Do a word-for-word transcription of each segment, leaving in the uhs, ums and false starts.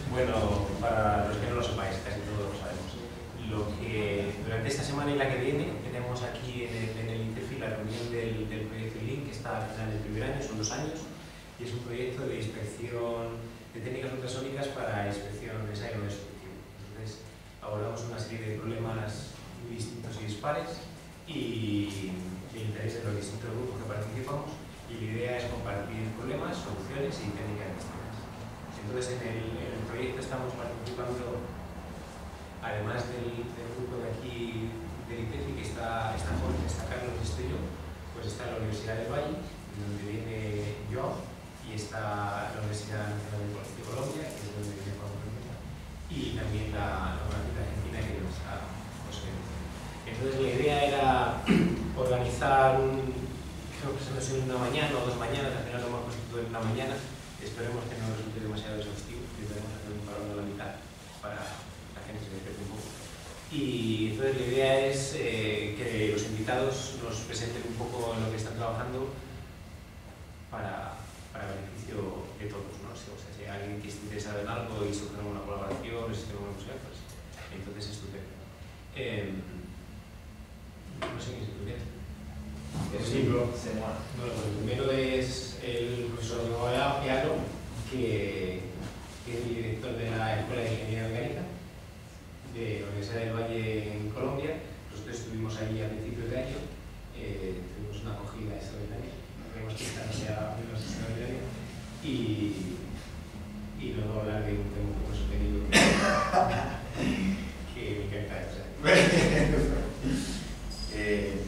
Bueno, para los que no lo sepáis, casi todos lo sabemos. Lo que durante esta semana y la que viene tenemos aquí en el, en el INTEFI la reunión del, del proyecto I L I N, que está al final del primer año, son dos años, y es un proyecto de inspección de técnicas ultrasónicas para inspección de ensayo no destructivo. Entonces, abordamos una serie de problemas muy distintos y dispares y de interés de los distintos grupos que participamos, y la idea es compartir problemas, soluciones y técnicas distintas. Entonces, en el, en el proyecto estamos participando, además del, del grupo de aquí del INTEFI, que está, está Jorge, está Carlos y estoy yo, pues está la Universidad del Valle, donde viene yo, y está la Universidad Nacional de Colombia, que es donde viene Juan Romero, y también la, la Universidad Argentina, que nos está José. Entonces, la idea era organizar un, creo que se nos en una mañana o dos mañanas, al final lo hemos constituido en una mañana. Esperemos que no resulte demasiado exhaustivo, y podemos hacer un parón a la mitad para la gente se despierte un poco. Y entonces la idea es eh, que los invitados nos presenten un poco en lo que están trabajando para, para beneficio de todos, ¿no? O sea, si hay alguien que esté interesado en algo y surge una colaboración, si tenemos una música, pues entonces es estupendo. Eh, no sé qué se puede. Sí, bueno, pues el primero es el profesor Diego Ayalo, que, que es el director de la Escuela de Ingeniería Orgánica de la Universidad del Valle en Colombia. Nosotros estuvimos allí a principios de año, eh, tuvimos una acogida extraordinaria, creemos que esta no sea menos extraordinaria, y, y luego hablar de un tema un poco sostenido que, que me encanta. O sea. eh,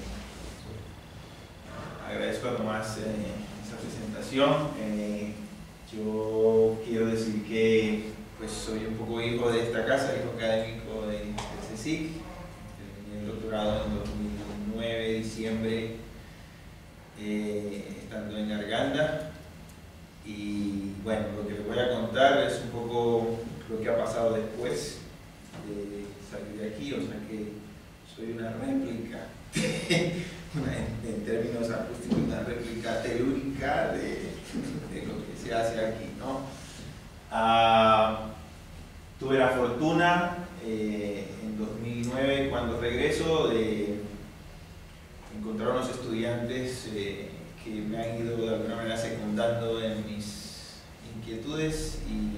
Agradezco a Tomás eh, esa presentación. Eh, yo quiero decir que pues, soy un poco hijo de esta casa, hijo académico de, de CSIC. Terminé el doctorado en dos mil nueve, diciembre, eh, estando en Arganda. Y bueno, lo que les voy a contar es un poco lo que ha pasado después de salir de aquí, o sea que soy una réplica. Una, en, en términos acústicos, una réplica telúrica de, de lo que se hace aquí, ¿no? Uh, tuve la fortuna eh, en dos mil nueve, cuando regreso, de encontrar unos estudiantes eh, que me han ido de alguna manera secundando en mis inquietudes,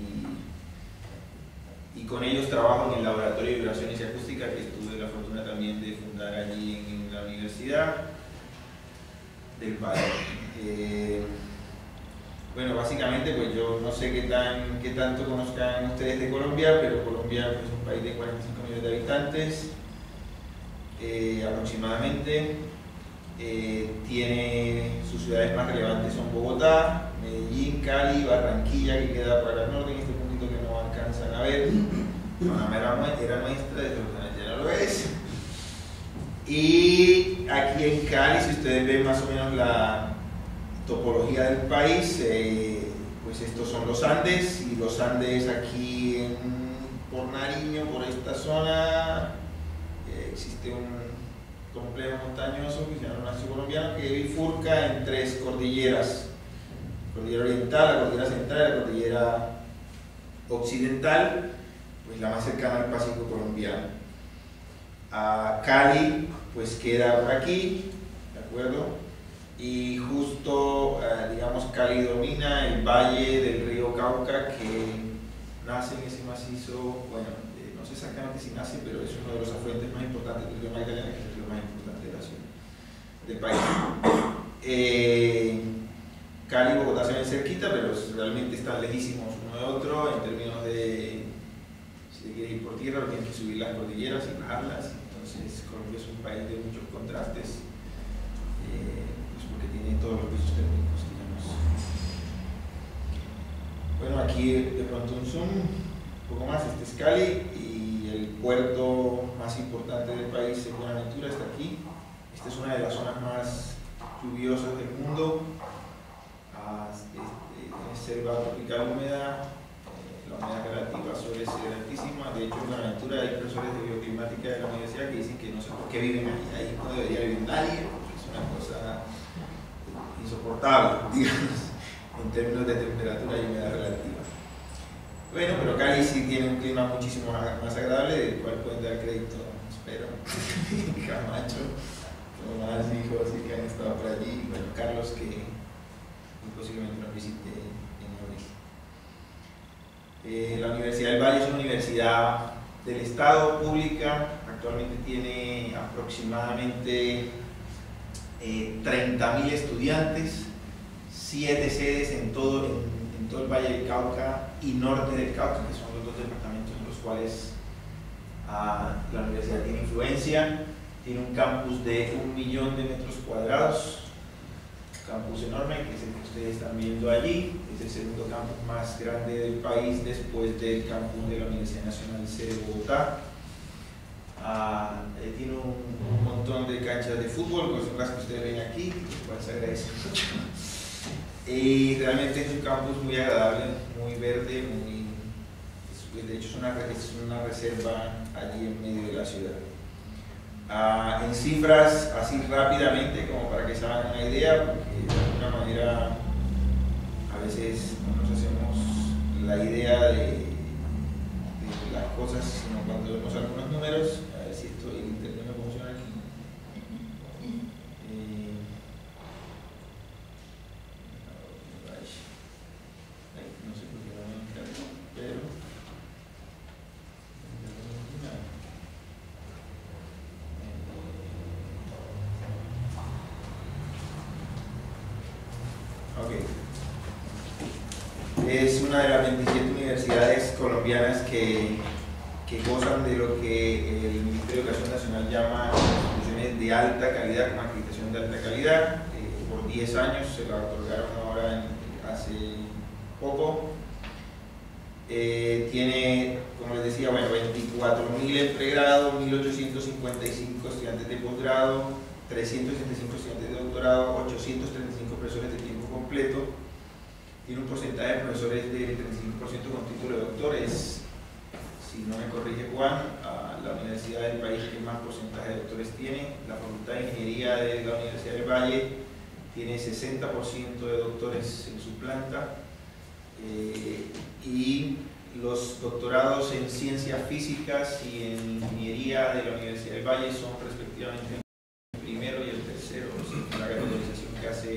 y, y con ellos trabajo en el laboratorio de vibraciones y acústica, que tuve la fortuna también de fundar allí en la Universidad del Valle. Eh, bueno, básicamente, pues yo no sé qué, tan, qué tanto conozcan ustedes de Colombia, pero Colombia es un país de cuarenta y cinco millones de habitantes, eh, aproximadamente. Eh, tiene sus ciudades más relevantes son Bogotá, Medellín, Cali, Barranquilla, que queda para el norte, en este puntito que no alcanzan a ver. Panamá era, era nuestra, desde ya no lo es. Y aquí en Cali, si ustedes ven más o menos la topología del país, eh, pues estos son los Andes, y los Andes aquí en, por Nariño, por esta zona, eh, existe un complejo montañoso que se llama el Macizo Colombiano, que bifurca en tres cordilleras: la cordillera oriental, la cordillera central y la cordillera occidental, pues la más cercana al Pacífico colombiano. A Cali pues queda por aquí, ¿de acuerdo? Y justo, eh, digamos, Cali domina el valle del río Cauca, que nace en ese macizo. Bueno, eh, no sé exactamente si nace, pero es uno de los afluentes más importantes del río Magdalena, que es el río más importante de la ciudad, del país. Eh, Cali y Bogotá se ven cerquita, pero realmente están lejísimos uno de otro en términos de, si se quiere ir por tierra, tienen que subir las cordilleras y bajarlas. Entonces, Colombia es un país de muchos contrastes, eh, pues porque tiene todos los pisos térmicos, digamos. Bueno, aquí de pronto un zoom, un poco más. Este es Cali, y el puerto más importante del país es Buenaventura, está aquí. Esta es una de las zonas más lluviosas del mundo. Ah, este, es selva tropical húmeda. La humedad relativa suele ser altísima. De hecho, en Buenaventura hay profesores de bioclimática de la universidad que dicen que no sé por qué viven ahí. Ahí no debería vivir nadie, porque es una cosa insoportable, digamos, en términos de temperatura y humedad relativa. Bueno, pero Cali sí tiene un clima muchísimo más agradable, del cual pueden dar crédito, espero, Camacho, Tomás, hijos y que han estado por allí, bueno, Carlos, que muy posiblemente nos visite en abril. Eh, la Universidad del Valle es una universidad del Estado, pública, actualmente tiene aproximadamente eh, treinta mil estudiantes, siete sedes en todo, en, en todo el Valle del Cauca y norte del Cauca, que son los dos departamentos en los cuales ah, la universidad tiene influencia. Tiene un campus de un millón de metros cuadrados, campus enorme, que es el que ustedes están viendo allí. Es el segundo campus más grande del país después del campus de la Universidad Nacional C de Bogotá. Ah, eh, tiene un, un montón de canchas de fútbol, que son las que ustedes ven aquí, los cuales se agradece mucho. Y realmente es un campus muy agradable, muy verde, muy, es, de hecho es una, es una reserva allí en medio de la ciudad. Uh, en cifras, así rápidamente, como para que se hagan una idea, porque de alguna manera a veces no nos hacemos la idea de, de las cosas, sino cuando vemos algunos números. A ver si esto, el internet no funciona aquí. Eh, no sé por qué no me encargo, pero es una de las veintisiete universidades colombianas que, que gozan de lo que el Ministerio de Educación Nacional llama instituciones de alta calidad, con acreditación de alta calidad. Eh, por diez años se la otorgaron ahora en, hace poco. Eh, tiene, como les decía, bueno, veinticuatro mil en pregrado, mil ochocientos cincuenta y cinco estudiantes de posgrado, trescientos sesenta y cinco estudiantes de doctorado, ochocientos treinta y cinco profesores de tiempo completo. Tiene un porcentaje de profesores del treinta y cinco por ciento con título de doctores. Si no me corrige Juan, la universidad del país que más porcentaje de doctores tiene. La Facultad de Ingeniería de la Universidad del Valle tiene sesenta por ciento de doctores en su planta. Eh, y los doctorados en ciencias físicas y en ingeniería de la Universidad del Valle son respectivamente el primero y el tercero, la categorización que hace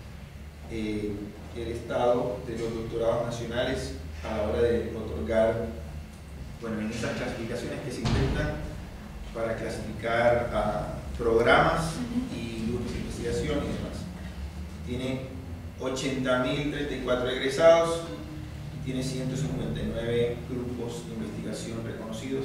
eh, el Estado de los doctorados nacionales a la hora de otorgar, bueno, en estas clasificaciones que se intentan para clasificar a programas y grupos de investigación y demás. Tiene ochenta mil treinta y cuatro egresados y tiene ciento cincuenta y nueve grupos de investigación reconocidos.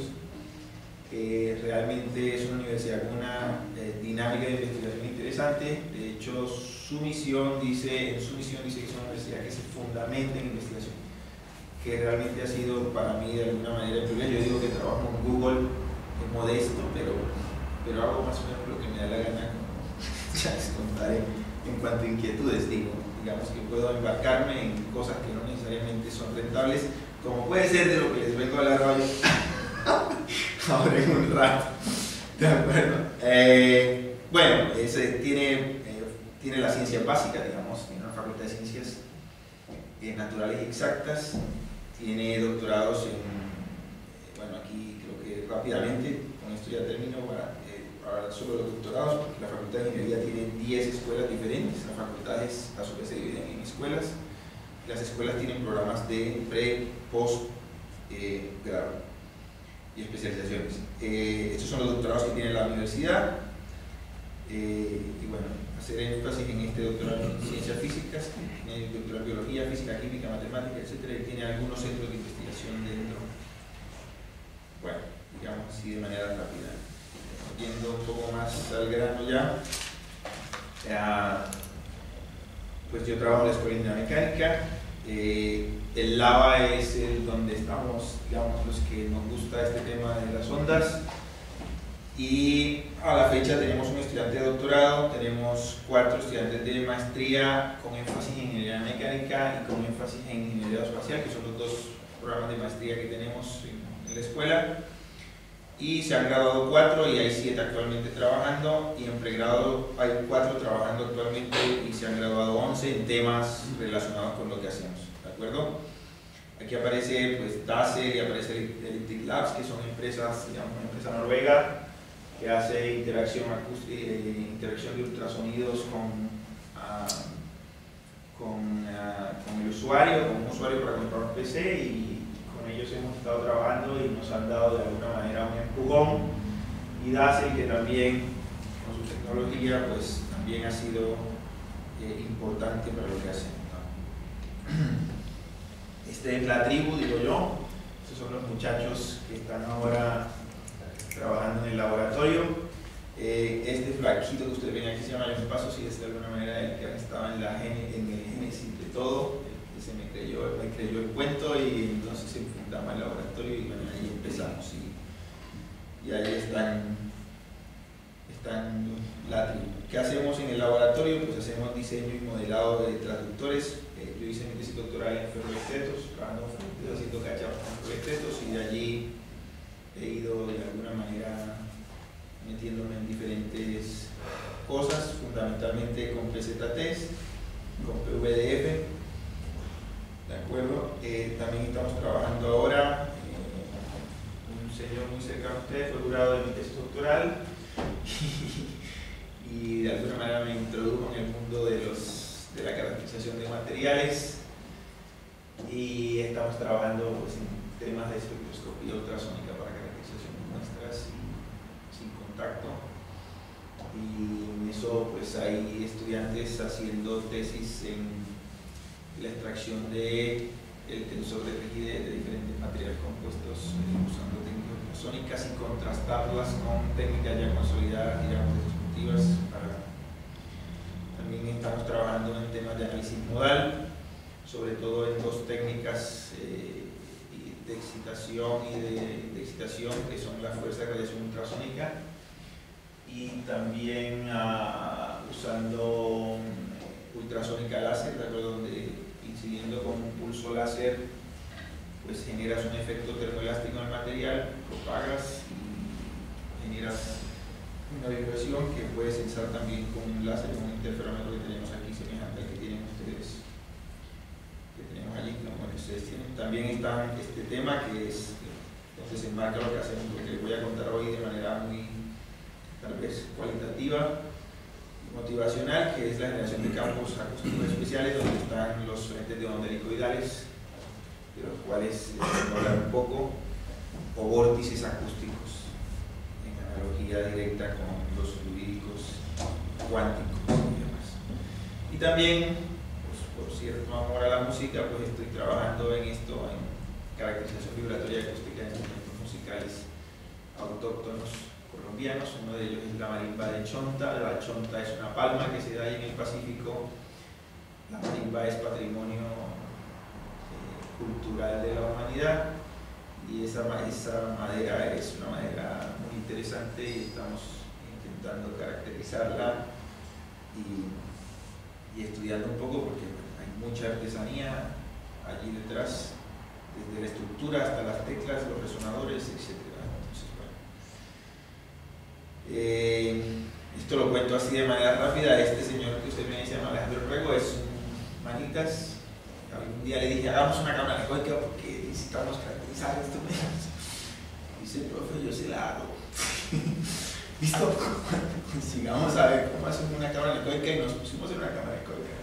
Eh, realmente es una universidad con una eh, dinámica de investigación interesante. De hecho, su misión dice, en su misión dice que es una universidad que se fundamenta en investigación, que realmente ha sido para mí de alguna manera el privilegio. Yo digo que trabajo en Google, es modesto, pero, pero hago más o menos lo que me da la gana, como ya les contaré en cuanto a inquietudes. Digo, digamos que puedo embarcarme en cosas que no necesariamente son rentables, como puede ser de lo que les vengo a hablar hoy ahora en un rato. ¿De acuerdo? Eh, bueno, ese tiene, eh, tiene la ciencia básica, digamos, tiene una facultad de ciencias eh, naturales y exactas, tiene doctorados en, eh, bueno, aquí creo que rápidamente, con esto ya termino para eh, hablar sobre los doctorados, porque la Facultad de Ingeniería tiene diez escuelas diferentes. Las facultades a su vez se dividen en escuelas. Las escuelas tienen programas de pre, post, eh, grado y especializaciones. Eh, estos son los doctorados que tiene la universidad. Eh, y bueno, hacer énfasis en este doctorado en ciencias físicas, tiene doctorado en biología, física, química, matemática, etcétera, y tiene algunos centros de investigación dentro. Bueno, digamos así de manera rápida. Yendo un poco más al grano ya, eh, pues yo trabajo en la Escuela de Mecánica. Eh, el Lava es el donde estamos, digamos, los que nos gusta este tema de las ondas, y a la fecha tenemos un estudiante de doctorado, tenemos cuatro estudiantes de maestría con énfasis en ingeniería mecánica y con énfasis en ingeniería espacial, que son los dos programas de maestría que tenemos en, en la escuela, y se han graduado cuatro y hay siete actualmente trabajando, y en pregrado hay cuatro trabajando actualmente y se han graduado once en temas relacionados con lo que hacemos, ¿de acuerdo? Aquí aparece pues Dassel y aparece Electric Labs, que son empresas, digamos, una empresa noruega que hace interacción, eh, interacción de ultrasonidos con, uh, con, uh, con el usuario, con un usuario para comprar un P C, y con ellos hemos estado trabajando y nos han dado de alguna manera un empujón. Y Dassel, que también con su tecnología pues también ha sido eh, importante para lo que hacen, ¿no? Este es la tribu, digo yo. Estos son los muchachos que están ahora trabajando en el laboratorio. Eh, este flaquito que ustedes ven aquí se llama León Pasos, y es de alguna manera el que estaba en, la gene, en el génesis de todo, el que se me creyó, me creyó el cuento, y entonces se fundamos el laboratorio y bueno, ahí empezamos. Y, y ahí están, están la tribu. ¿Qué hacemos en el laboratorio? Pues hacemos diseño y modelado de traductores. Eh, yo hice mi tesis doctoral en ferroestetos, trabajando en ferroestetos, haciendo cachapas con ferroestetos, y de allí he ido de alguna manera metiéndome en diferentes cosas, fundamentalmente con P Z Ts, con P V D F, ¿de acuerdo? Eh, también estamos trabajando ahora, eh, un señor muy cercano a ustedes fue jurado de mi tesis doctoral y, y de alguna manera me introdujo en el mundo de, los, de la caracterización de materiales, y estamos trabajando pues, en temas de espectroscopía ultrasónica para caracterización de muestras y sin contacto, y en eso pues hay estudiantes haciendo tesis en la extracción de el tensor de rigidez de diferentes materiales compuestos eh, usando técnicas ultrasónicas y contrastarlas con técnicas ya consolidadas, digamos, destructivas. Para... También estamos trabajando en temas de análisis modal, sobre todo en dos técnicas eh, de excitación y de, de excitación, que son la fuerza de radiación ultrasónica, y también uh, usando ultrasónica láser, ¿de acuerdo? Donde incidiendo con un pulso láser pues generas un efecto termoelástico en el material, propagas y generas una vibración que puedes sensar también con un láser, con un interferómetro que tenemos aquí semejante al que tienen ustedes, que tenemos allí, como bueno, ustedes tienen. También está este tema que es, entonces enmarca lo que hacemos, lo que les voy a contar hoy de manera muy tal vez cualitativa y motivacional, que es la generación de campos acústicos especiales, donde están los frentes de onda helicoidales, de los cuales les voy a hablar un poco, o vórtices acústicos, en analogía directa con los fluídicos cuánticos y demás. Y también, pues, por cierto amor a la música, pues estoy trabajando en esto, en caracterización vibratoria acústica en instrumentos musicales autóctonos colombianos. Uno de ellos es la marimba de Chonta. La Chonta es una palma que se da ahí en el Pacífico. La marimba es patrimonio eh, cultural de la humanidad, y esa, esa madera es una madera muy interesante y estamos intentando caracterizarla y, y estudiando un poco, porque bueno, hay mucha artesanía allí detrás, desde la estructura hasta las teclas, los resonadores, etcétera. Entonces, bueno, eh, esto lo cuento así de manera rápida. Este señor que usted me se llama Alejandro Rego, es un manitas. Un día le dije, hagamos una cámara anecoica porque necesitamos caracterizar esto. Dice, profe, yo se la hago. Listo, sigamos a ver cómo hacemos una cámara anecoica, y nos pusimos en una cámara anecoica.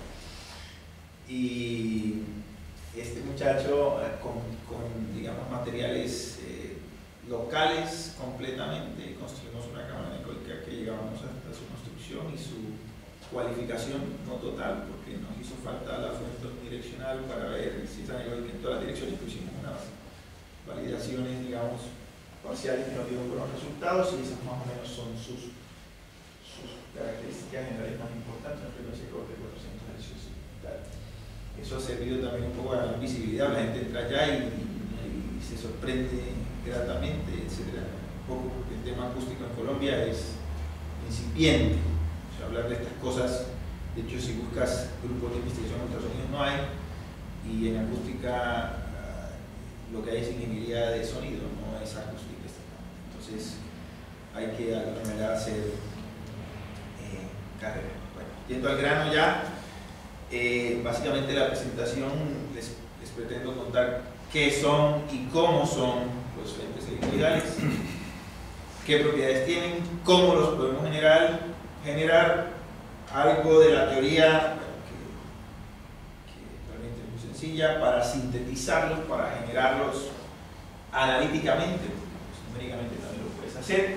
Y este muchacho con, con digamos, materiales eh, locales completamente, construimos una cámara anecoica que llegábamos hasta su construcción y su cualificación no total, porque nos hizo falta la fuente direccional para ver si es anecoica en todas las direcciones, pero hicimos unas validaciones, digamos, parciales que nos dieron buenos resultados, y esas más o menos son sus, sus características generales más importantes, en frecuencia de corte de cuatrocientos hercios y tal. Eso ha servido también un poco a la visibilidad, la gente entra allá y, y, y se sorprende gratamente, etcétera. Un poco porque el tema acústico en Colombia es incipiente. O sea, hablar de estas cosas, de hecho, si buscas grupos de investigación en ultrasonidos no hay, y en acústica uh, lo que hay es ingeniería de sonido, no es acústica. Entonces hay que de alguna manera hacer eh, carrera. Bueno, yendo al grano ya, eh, básicamente la presentación les, les pretendo contar qué son y cómo son los frentes helicoidales, qué propiedades tienen, cómo los podemos generar, generar algo de la teoría que, que realmente es muy sencilla para sintetizarlos, para generarlos analíticamente, pues, numéricamente también lo puedes hacer,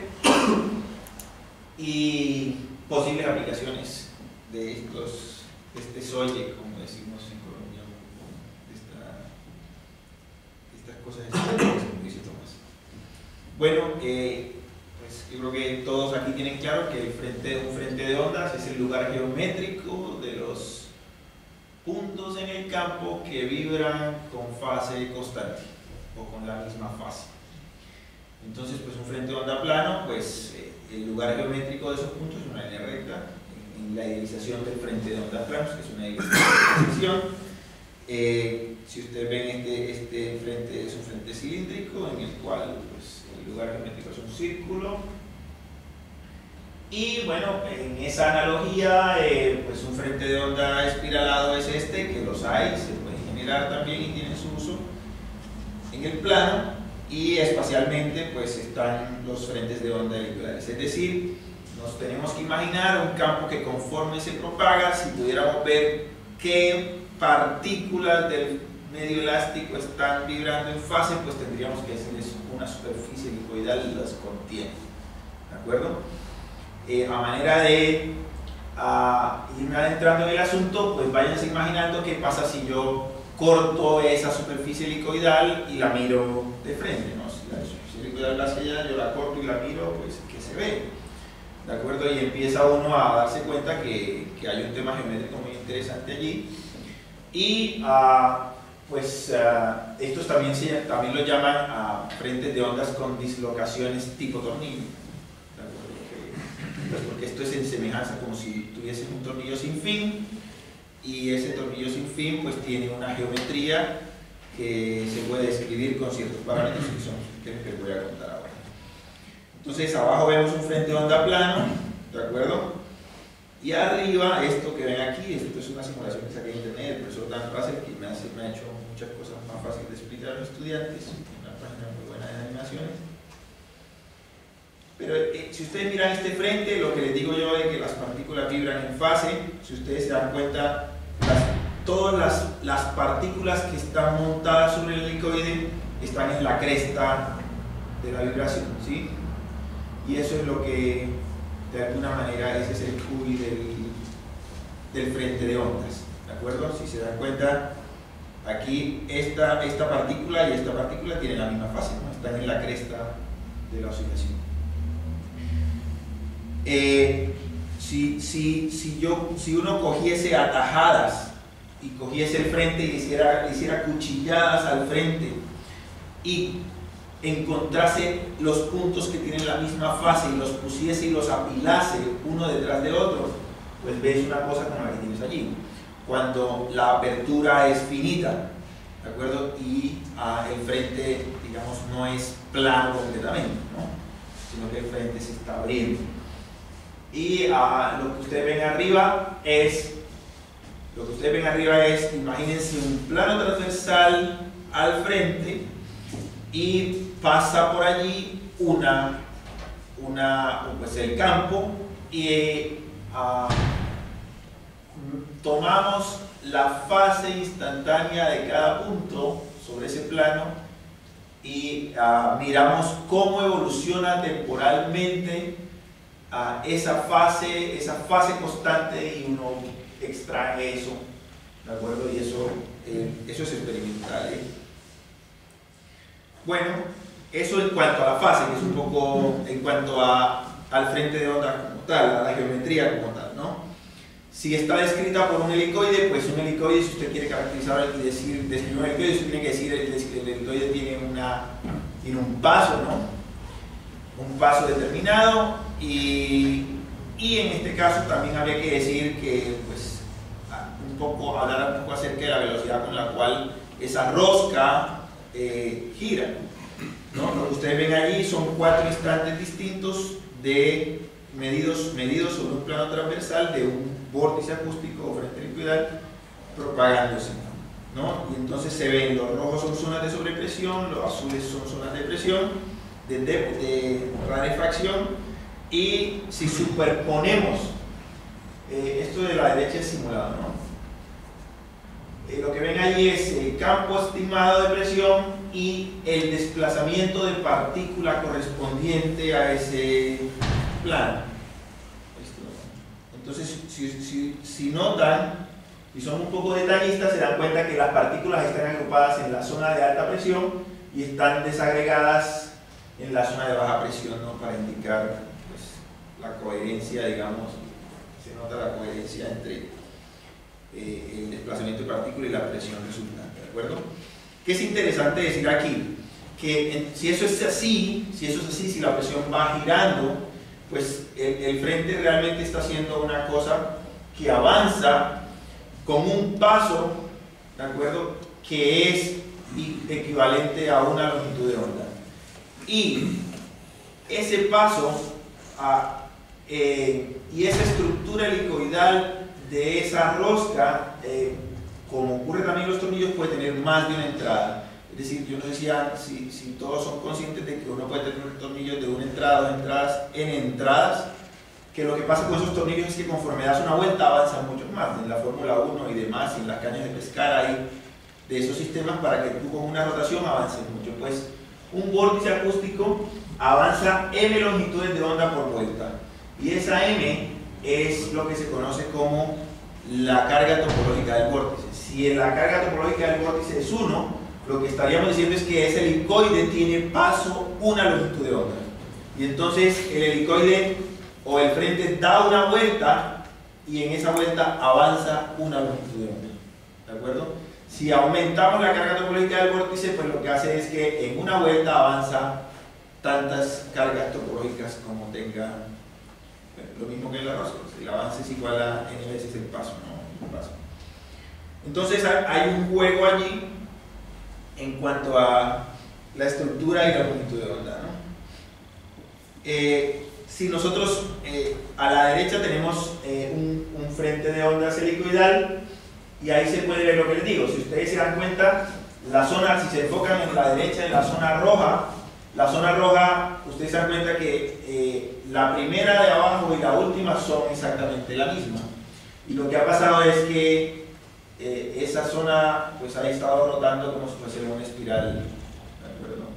y posibles aplicaciones de estos, de este soye, como decimos en Colombia, de, esta, de estas cosas extrañas, como dice Tomás. Bueno, eh, pues yo creo que todos aquí tienen claro que el frente, un frente de ondas es el lugar geométrico de los puntos en el campo que vibran con fase constante o con la misma fase. Entonces, pues un frente de onda plano, pues eh, el lugar geométrico de esos puntos es una línea recta en, en la idealización del frente de onda planos, que es una idealización. Eh, si ustedes ven, este, este frente es un frente cilíndrico en el cual pues, el lugar geométrico es un círculo. Y bueno, en esa analogía, eh, pues un frente de onda espiralado es este, que los hay, se pueden generar también y tienen su uso en el plano. Y espacialmente pues están los frentes de onda helicoidales, es decir, nos tenemos que imaginar un campo que conforme se propaga, si pudiéramos ver qué partículas del medio elástico están vibrando en fase, pues tendríamos que decirles una superficie helicoidal y las contiene, ¿de acuerdo? Eh, a manera de uh, irme adentrando en el asunto, pues váyanse imaginando qué pasa si yo corto esa superficie helicoidal y la miro de frente, ¿no? Si la superficie helicoidal va hacia allá, yo la corto y la miro, pues ¿qué se ve? ¿De acuerdo? Y empieza uno a darse cuenta que, que hay un tema geométrico muy interesante allí. Y uh, pues uh, estos también, se, también lo llaman uh, frentes de ondas con dislocaciones tipo tornillo. ¿De acuerdo? Que, pues porque esto es en semejanza como si tuviesen un tornillo sin fin. Y ese tornillo sin fin pues tiene una geometría que se puede describir con ciertos parámetros que son que les voy a contar ahora. Entonces abajo vemos un frente de onda plano, ¿de acuerdo? Y arriba, esto que ven aquí, esto es una simulación que saqué en internet del profesor Dan Russell, que me, hace, me ha hecho muchas cosas más fáciles de explicar a los estudiantes, una página muy buena de animaciones. Pero eh, si ustedes miran este frente, lo que les digo yo es que las partículas vibran en fase. Si ustedes se dan cuenta, las, todas las, las partículas que están montadas sobre el helicoide están en la cresta de la vibración, ¿sí? Y eso es lo que, de alguna manera, ese es el Q I del, del frente de ondas, ¿de acuerdo? Si se dan cuenta, aquí esta, esta partícula y esta partícula tienen la misma fase, ¿no? Están en la cresta de la oscilación. Eh, si, si, si, yo, si uno cogiese atajadas y cogiese el frente y hiciera, hiciera cuchilladas al frente y encontrase los puntos que tienen la misma fase y los pusiese y los apilase uno detrás de otro, pues ves una cosa como la que tienes allí. Cuando la apertura es finita, ¿de acuerdo? Y uh, el frente, digamos, no es plano completamente, ¿no? Sino que el frente se está abriendo. Y uh, lo que ustedes ven arriba es, lo que ustedes ven arriba es, imagínense un plano transversal al frente y pasa por allí una, una pues el campo y uh, tomamos la fase instantánea de cada punto sobre ese plano y uh, miramos cómo evoluciona temporalmente uh, esa fase, esa fase constante y uno extrae eso, ¿de acuerdo? Y eso, eh, eso es experimental, ¿eh? Bueno, eso en cuanto a la fase, que es un poco en cuanto a, al frente de onda como tal, a la geometría como tal, ¿no? Si está descrita por un helicoide, pues un helicoide, si usted quiere caracterizar y decir, describir un helicoide, usted tiene que decir que el helicoide tiene, una, tiene un paso, ¿no? Un paso determinado y, y en este caso también habría que decir que, pues, un poco, hablar un poco acerca de la velocidad con la cual esa rosca eh, gira, ¿no? Lo que ustedes ven allí son cuatro instantes distintos de medidos, medidos sobre un plano transversal de un vórtice acústico o frente helicoidal propagándose, ¿no? Y entonces se ven, los rojos son zonas de sobrepresión, los azules son zonas de presión, de, de, de rarefacción, y si superponemos, eh, esto de la derecha es simulado, ¿no? Eh, lo que ven allí es el campo estimado de presión y el desplazamiento de partícula correspondiente a ese plano. Entonces, si, si, si notan y son un poco detallistas, se dan cuenta que las partículas están agrupadas en la zona de alta presión y están desagregadas en la zona de baja presión, ¿no? Para indicar pues, la coherencia, digamos, se nota la coherencia entre Eh, el desplazamiento de partículas y la presión resultante, ¿de acuerdo? ¿Qué es interesante decir aquí? Que en, si eso es así, si eso es así, si la presión va girando, pues el, el frente realmente está haciendo una cosa que avanza con un paso, ¿de acuerdo? Que es equivalente a una longitud de onda. Y ese paso a, eh, y esa estructura helicoidal de esa rosca, eh, como ocurre también en los tornillos, puede tener más de una entrada. Es decir, yo no sé si, si, si todos son conscientes de que uno puede tener tornillos de una entrada, dos entradas, en entradas, que lo que pasa con esos tornillos es que conforme das una vuelta avanzan mucho más. En la Fórmula uno y demás, y en las cañas de pescar hay de esos sistemas para que tú con una rotación avances mucho. Pues un vórtice acústico avanza m longitudes de onda por vuelta, y esa m es lo que se conoce como la carga topológica del vórtice. Si la carga topológica del vórtice es uno, lo que estaríamos diciendo es que ese helicoide tiene paso una longitud de onda. Y entonces el helicoide o el frente da una vuelta y en esa vuelta avanza una longitud de onda. ¿De acuerdo? Si aumentamos la carga topológica del vórtice, pues lo que hace es que en una vuelta avanza tantas cargas topológicas como tenga. Lo mismo que en la rosca, el avance es igual a n veces el paso, ¿no? El paso. Entonces hay un juego allí en cuanto a la estructura y la longitud de onda, ¿no? Eh, si nosotros eh, a la derecha tenemos eh, un, un frente de ondas helicoidal, y ahí se puede ver lo que les digo. Si ustedes se dan cuenta, la zona, si se enfocan en la derecha, en la zona roja, la zona roja, ustedes se dan cuenta que eh, la primera de abajo y la última son exactamente la misma. Y lo que ha pasado es que eh, esa zona pues ha estado rotando como si fuese una espiral, ¿de acuerdo?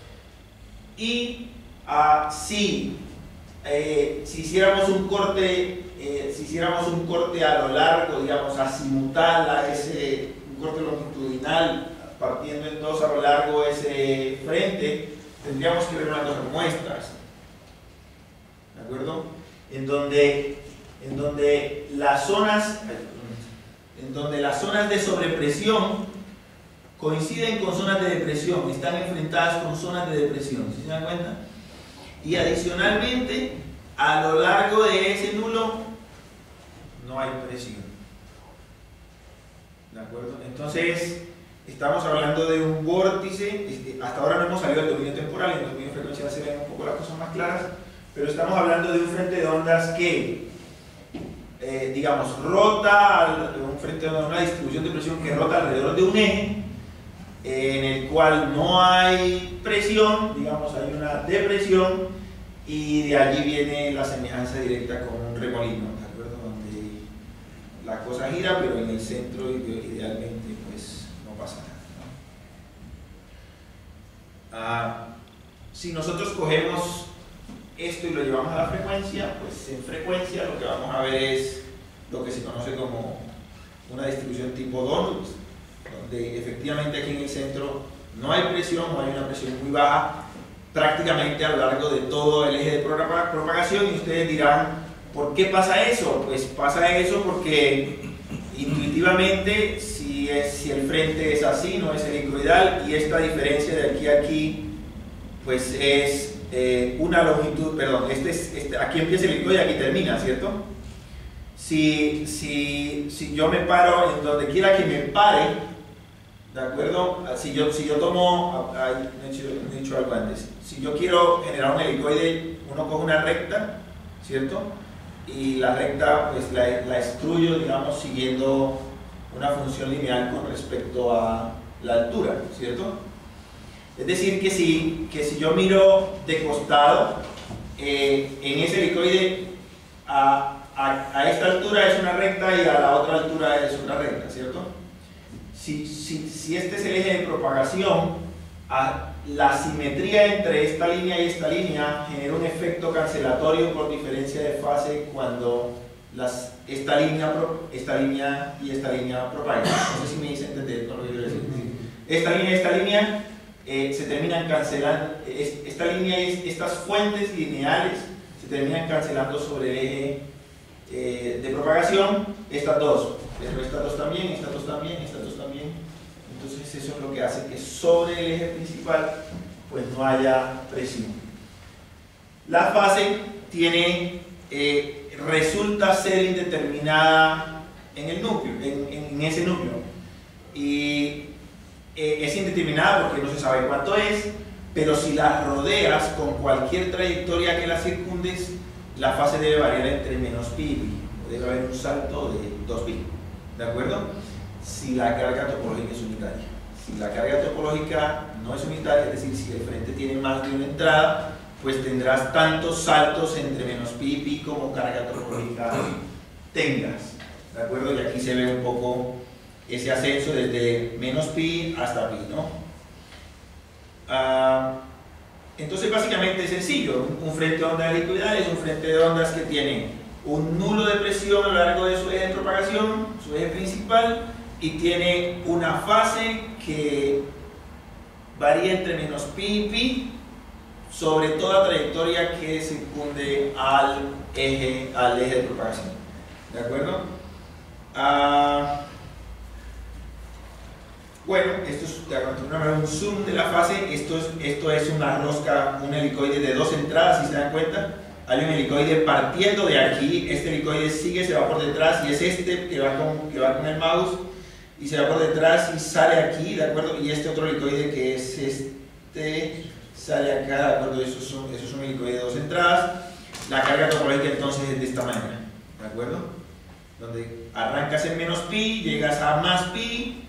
Y ah, si, eh, si hiciéramos un corte, eh, si hiciéramos un corte a lo largo, digamos azimutal a ese, un corte longitudinal, partiendo en dos a lo largo ese frente, tendríamos que ver una cosa como estas, ¿de acuerdo? En donde, en donde las zonas, en donde las zonas de sobrepresión coinciden con zonas de depresión, están enfrentadas con zonas de depresión, ¿sí se dan cuenta? Y adicionalmente, a lo largo de ese nulo no hay presión, ¿de acuerdo? Entonces estamos hablando de un vórtice. Hasta ahora no hemos salido del dominio temporal, en el dominio de frecuencia se ven un poco las cosas más claras, pero estamos hablando de un frente de ondas que, eh, digamos, rota, un frente de ondas, una distribución de presión que rota alrededor de un eje, eh, en el cual no hay presión, digamos, hay una depresión, y de allí viene la semejanza directa con un remolino, ¿de acuerdo? Donde la cosa gira, pero en el centro idealmente pues no pasa nada, ¿no? Ah, si nosotros cogemos esto y lo llevamos a la frecuencia, pues en frecuencia lo que vamos a ver es lo que se conoce como una distribución tipo donut, donde efectivamente aquí en el centro no hay presión, o hay una presión muy baja prácticamente a lo largo de todo el eje de propagación. Y ustedes dirán, ¿por qué pasa eso? Pues pasa eso porque intuitivamente, si, es, si el frente es así, no es helicoidal, y esta diferencia de aquí a aquí pues es eh, una longitud, perdón, este es, este, aquí empieza el helicoide y aquí termina, ¿cierto? Si, si, si yo me paro en donde quiera que me pare, ¿de acuerdo? Si yo, si yo tomo, ay, no he dicho, no he dicho algo antes, si yo quiero generar un helicoide, uno coge una recta, ¿cierto? Y la recta pues la, la extruyo, digamos, siguiendo una función lineal con respecto a la altura, ¿cierto? Es decir, que si, que si yo miro de costado, eh, en ese helicoide a, a, a esta altura es una recta y a la otra altura es otra recta, ¿cierto? Si, si, si este es el eje de propagación, a, la simetría entre esta línea y esta línea genera un efecto cancelatorio por diferencia de fase cuando las, esta, línea, esta línea y esta línea propagan. No sé si me hice entender con lo que quiero decir. Esta línea y esta línea eh, se terminan cancelando, esta línea y estas fuentes lineales se terminan cancelando sobre el eje eh, de propagación, estas dos, pero estas dos también, estas dos también, estas dos también. Entonces eso es lo que hace que sobre el eje principal pues no haya presión. La fase tiene, eh, resulta ser indeterminada en el núcleo, en, en, en ese núcleo. Y eh, es indeterminada porque no se sabe cuánto es, pero si la rodeas con cualquier trayectoria que la circundes, la fase debe variar entre menos pi y pi. Debe haber un salto de dos pi. ¿De acuerdo? Si la carga topológica es unitaria. Si la carga topológica no es unitaria, es decir, si el frente tiene más de una entrada, pues tendrás tantos saltos entre menos pi y pi como carga topológica tengas. ¿De acuerdo? Y aquí se ve un poco ese ascenso desde menos pi hasta pi, ¿no? Uh, entonces básicamente es sencillo. Un frente de onda helicoidal es un frente de ondas que tiene un nulo de presión a lo largo de su eje de propagación, su eje principal, y tiene una fase que varía entre menos pi y pi sobre toda trayectoria que circunde al eje, al eje de propagación. ¿De acuerdo? Uh, bueno, esto es un zoom de la fase. Esto es, esto es una rosca, un helicoide de dos entradas, si se dan cuenta. Hay un helicoide partiendo de aquí, este helicoide sigue, se va por detrás, y es este que va con, que va con el mouse, y se va por detrás y sale aquí, ¿de acuerdo? Y este otro helicoide que es este, sale acá, ¿de acuerdo? Eso es un, eso es un helicoide de dos entradas. La carga topológica entonces es de esta manera, ¿de acuerdo? Donde arrancas en menos pi, llegas a más pi,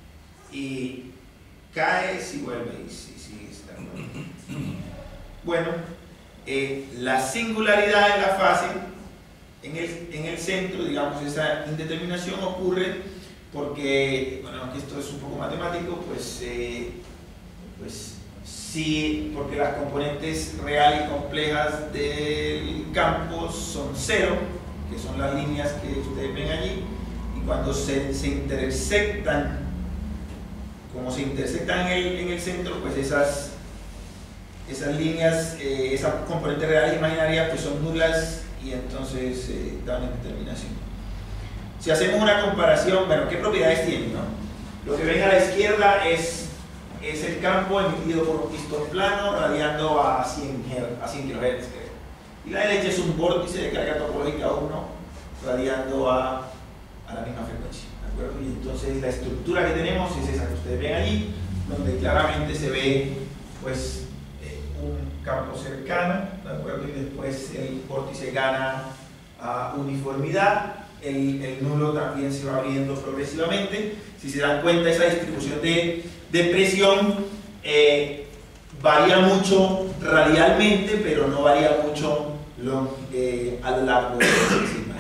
y caes y vuelves y sigues, ¿de acuerdo? Bueno, eh, la singularidad de la fase en el, en el centro, digamos, esa indeterminación ocurre porque, bueno, aunque esto es un poco matemático, pues, eh, pues sí, porque las componentes reales y complejas del campo son cero, que son las líneas que ustedes ven allí, y cuando se, se intersectan, como se intersectan en el, en el centro, pues esas, esas líneas, eh, esas componentes reales e imaginarias, pues son nulas y entonces eh, dan indeterminación. Si hacemos una comparación, bueno, ¿qué propiedades tiene, no? Lo que ven a la izquierda es, es el campo emitido por un pistón plano radiando a cien kilohertz, creo. Y la derecha es un vórtice de carga topológica uno radiando a, a la misma frecuencia, ¿de acuerdo? Y entonces la estructura que tenemos es esa que ustedes ven allí, donde claramente se ve, pues, eh, un campo cercano, ¿de acuerdo? Y después el vórtice gana a uniformidad. El, el nulo también se va abriendo progresivamente. Si se dan cuenta, esa distribución de, de presión eh, varía mucho radialmente, pero no varía mucho lo, eh, a lo largo de la encima.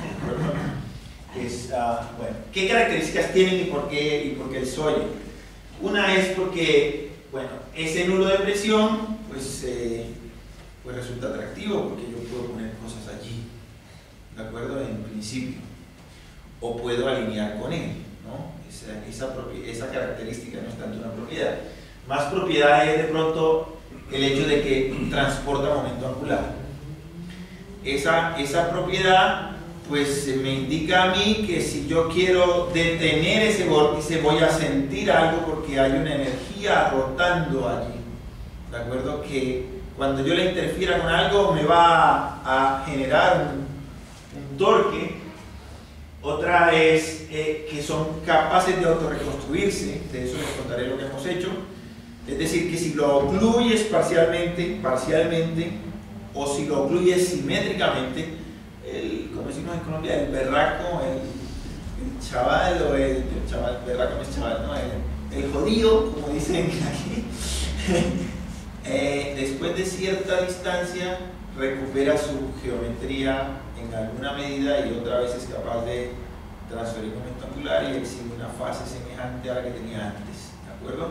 Es, uh, bueno, ¿qué características tienen y por qué, y por qué el Sawyer? Una es porque, bueno, ese nulo de presión pues, eh, pues resulta atractivo porque yo puedo poner cosas allí, ¿de acuerdo? En principio. O puedo alinear con él, ¿no? Esa, esa, esa característica no es tanto una propiedad. Más propiedad es de pronto el hecho de que transporta momento angular. Esa, esa propiedad pues me indica a mí que si yo quiero detener ese vórtice voy a sentir algo porque hay una energía rotando allí, ¿de acuerdo? Que cuando yo le interfiera con algo me va a generar un, un torque. Otra es eh, que son capaces de autorreconstruirse, de eso les contaré lo que hemos hecho. Es decir, que si lo ocluyes parcialmente, parcialmente, o si lo ocluyes simétricamente, el, como decimos en Colombia, el berraco, el, el chaval o el, el chaval, ¿verdad que no es chaval? ¿No? El, el jodido, como dicen aquí, eh, después de cierta distancia recupera su geometría en alguna medida y otra vez es capaz de transferir momento angular y exhibe una fase semejante a la que tenía antes, ¿de acuerdo?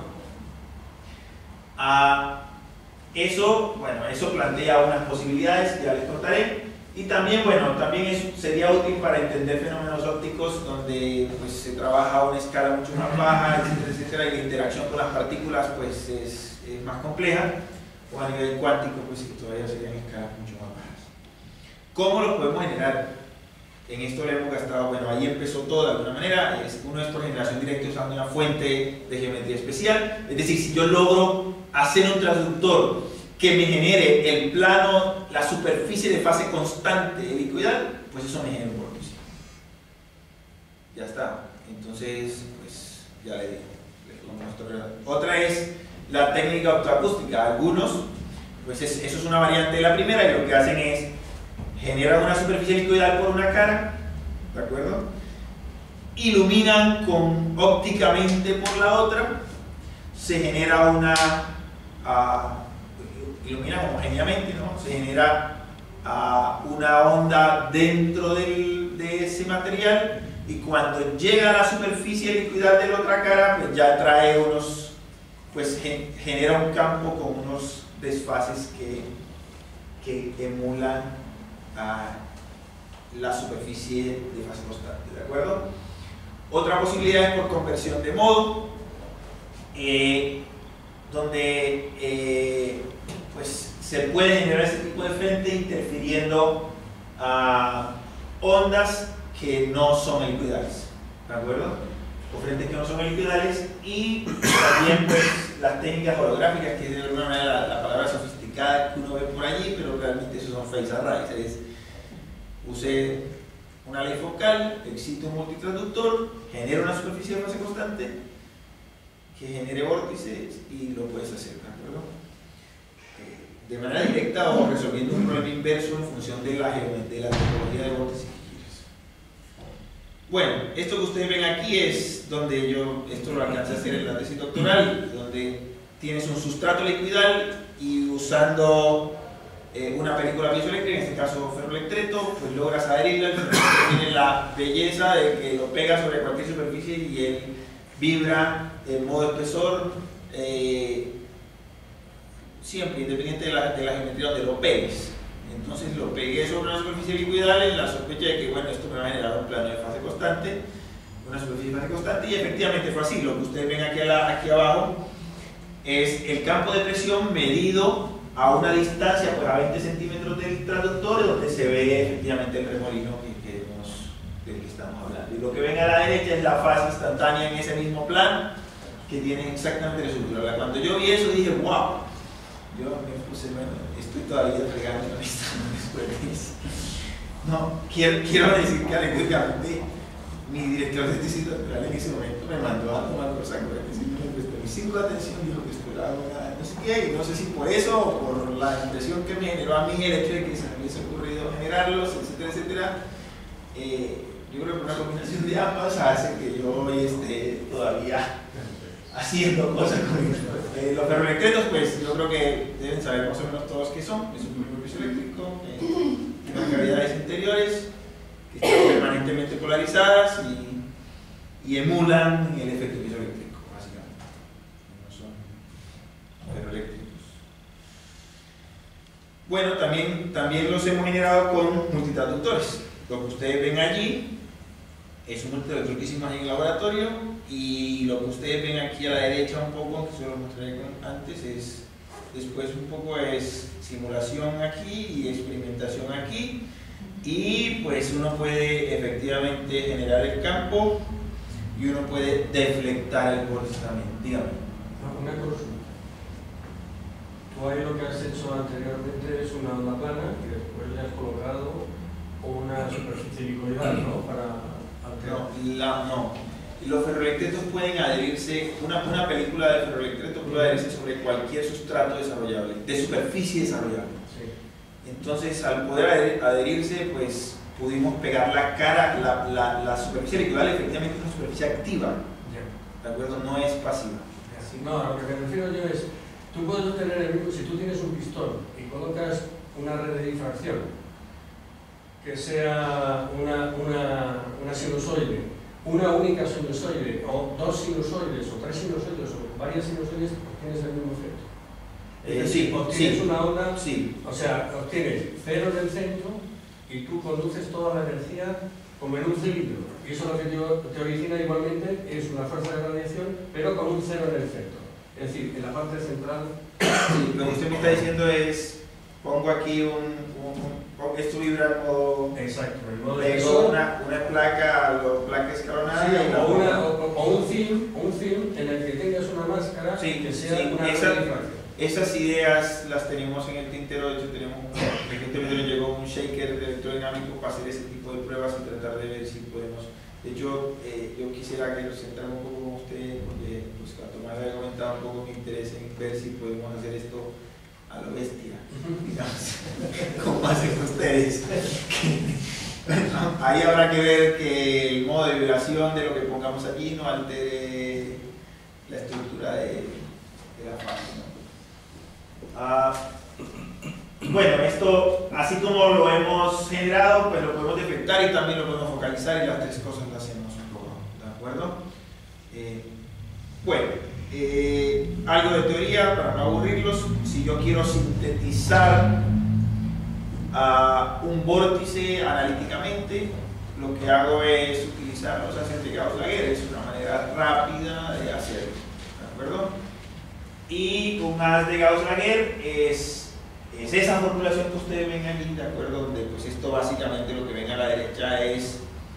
Ah, eso, bueno, eso plantea unas posibilidades que ya les contaré. Y también, bueno, también es, sería útil para entender fenómenos ópticos donde pues, se trabaja a una escala mucho más baja, etcétera, etcétera, y la interacción con las partículas pues, es, es más compleja, o a nivel cuántico, pues que todavía serían escalas mucho más bajas. ¿Cómo lo podemos generar? En esto le hemos gastado, bueno, ahí empezó todo de alguna manera. Es, uno es por generación directa usando una fuente de geometría especial, es decir, si yo logro hacer un transductor que me genere el plano, la superficie de fase constante helicoidal, pues eso me genera un vórtice. Ya está. Entonces, pues ya le digo. Otra es la técnica optoacústica. Algunos, pues es, eso es una variante de la primera y lo que hacen es generar una superficie helicoidal por una cara, ¿de acuerdo? Iluminan con, ópticamente por la otra, se genera una... Uh, ilumina homogéneamente, ¿no? Se genera uh, una onda dentro del, de ese material y cuando llega a la superficie helicoidal de la otra cara, pues ya trae unos, pues gen, genera un campo con unos desfases que, que emulan uh, la superficie de fase constante, ¿de acuerdo? Otra posibilidad es por conversión de modo, eh, donde eh, pues se puede generar ese tipo de frente interfiriendo a uh, ondas que no son helicoidales, ¿de acuerdo? O frentes que no son helicoidales y también pues las técnicas holográficas, que es de alguna manera la, la palabra sofisticada que uno ve por allí, pero realmente eso son phase arrays. Es, use una ley focal, excito un multitransductor, genera una superficie de fase constante que genere vórtices y lo puedes hacer, ¿de acuerdo? De manera directa o resolviendo un problema inverso en función de la, de la topología de vórtices que quieres. Bueno, esto que ustedes ven aquí es donde yo, esto lo alcancé a hacer en la tesis doctoral, donde tienes un sustrato helicoidal y usando eh, una película piezoeléctrica, en este caso ferroelectreto, pues logras adherirla. El ferroelectreto tiene la belleza de que lo pega sobre cualquier superficie y él vibra en modo espesor, eh, siempre, independiente de la, de la geometría donde lo pegues. Entonces lo pegué sobre una superficie helicoidal en la sospecha de que, bueno, esto me va a generar un plano de fase constante, una superficie de fase constante, y efectivamente fue así. Lo que ustedes ven aquí, a la, aquí abajo es el campo de presión medido a una distancia, pues a veinte centímetros del transductor, donde se ve efectivamente el remolino que queremos, del que estamos hablando. Y lo que ven a la derecha es la fase instantánea en ese mismo plano, que tiene exactamente la estructura. Cuando yo vi eso dije, wow. Yo me puse, bueno, estoy todavía fregando en esto después de eso. No, quiero, quiero decir que anecdóticamente mi director de tesis doctoral en ese momento me mandó a tomar por saco de tesis, me prestó mi cinco de atención, dijo que esperaba una, no sé qué, y no sé si por eso o por la impresión que me generó a mí el hecho de que se me hubiese ocurrido generarlos, etcétera, etcétera. Eh, yo creo que una combinación de ambas hace que yo hoy esté todavía haciendo cosas con eso. Eh, los ferroelectretos, pues yo creo que deben saber más o menos todos qué son. Es un fluido piezoeléctrico, eh, tiene cavidades interiores que están permanentemente polarizadas y, y emulan el efecto piezoeléctrico, básicamente. No son ferroeléctricos. Bueno, también, también los hemos generado con multitransductores. Lo que ustedes ven allí es un multitransductor que hicimos en el laboratorio. Y lo que ustedes ven aquí a la derecha un poco, que se lo mostré antes, es después un poco es simulación aquí y experimentación aquí, y pues uno puede efectivamente generar el campo y uno puede deflectar el vórtice también. Dígame. Una consulta. Tú ahí lo que has hecho anteriormente es una onda plana que después le has colocado una superficie helicoidal, ¿no? Para alterar. No, la, no. Los ferroelectretos pueden adherirse, una, una película de ferroelectreto puede adherirse sobre cualquier sustrato desarrollable, de superficie desarrollable. Sí. Entonces, al poder adherirse, pues pudimos pegar la cara, la, la, la superficie liquidal efectivamente es una superficie activa, ¿de acuerdo? No es pasiva. No, a lo que me refiero yo es, tú puedes obtener el mismo, si tú tienes un pistón y colocas una red de difracción que sea una, una, una sinusoide, una única sinusoide, o dos sinusoides, o tres sinusoides, o varias sinusoides, obtienes el mismo efecto. Es Eh, decir, sí, obtienes sí, una onda, sí. o sea, obtienes cero en el centro y tú conduces toda la energía como en un cilindro. Y eso lo que te origina igualmente es una fuerza de radiación, pero con un cero en el centro. Es decir, en la parte central. Sí, lo que usted me está diciendo es, pongo aquí un, un, un esto vibra en modo, exacto, en modo de pego una, una placa, la placa escalonada, sí, y la o, una, o, o un film, un film en el que tengas una máscara sí, que sea sí, una esa, difracción. Esas ideas las tenemos en el tintero. De hecho tenemos, recientemente nos llegó un shaker electrodinámico para hacer ese tipo de pruebas y tratar de ver si podemos. De hecho, eh, yo quisiera que nos sentara un poco con usted, porque pues, a Tomás le había comentado un poco mi interés en ver si podemos hacer esto a lo bestia, digamos, como hacen ustedes. Ahí habrá que ver que el modo de vibración de lo que pongamos allí no altere la estructura de, de la fase, ¿no? Ah, bueno, esto, así como lo hemos generado, pues lo podemos defectar y también lo podemos focalizar, y las tres cosas las hacemos un poco, ¿de acuerdo? Eh, bueno, eh, algo de teoría para no aburrirlos. Si yo quiero sintetizar uh, un vórtice analíticamente, lo que hago es utilizar los haces de Gauss-Laguerre. Es una manera rápida de hacerlo, ¿de acuerdo? Y un haz de Gauss-Laguerre es, es esa formulación que ustedes ven aquí, ¿de acuerdo? Donde pues esto básicamente lo que ven a la derecha es,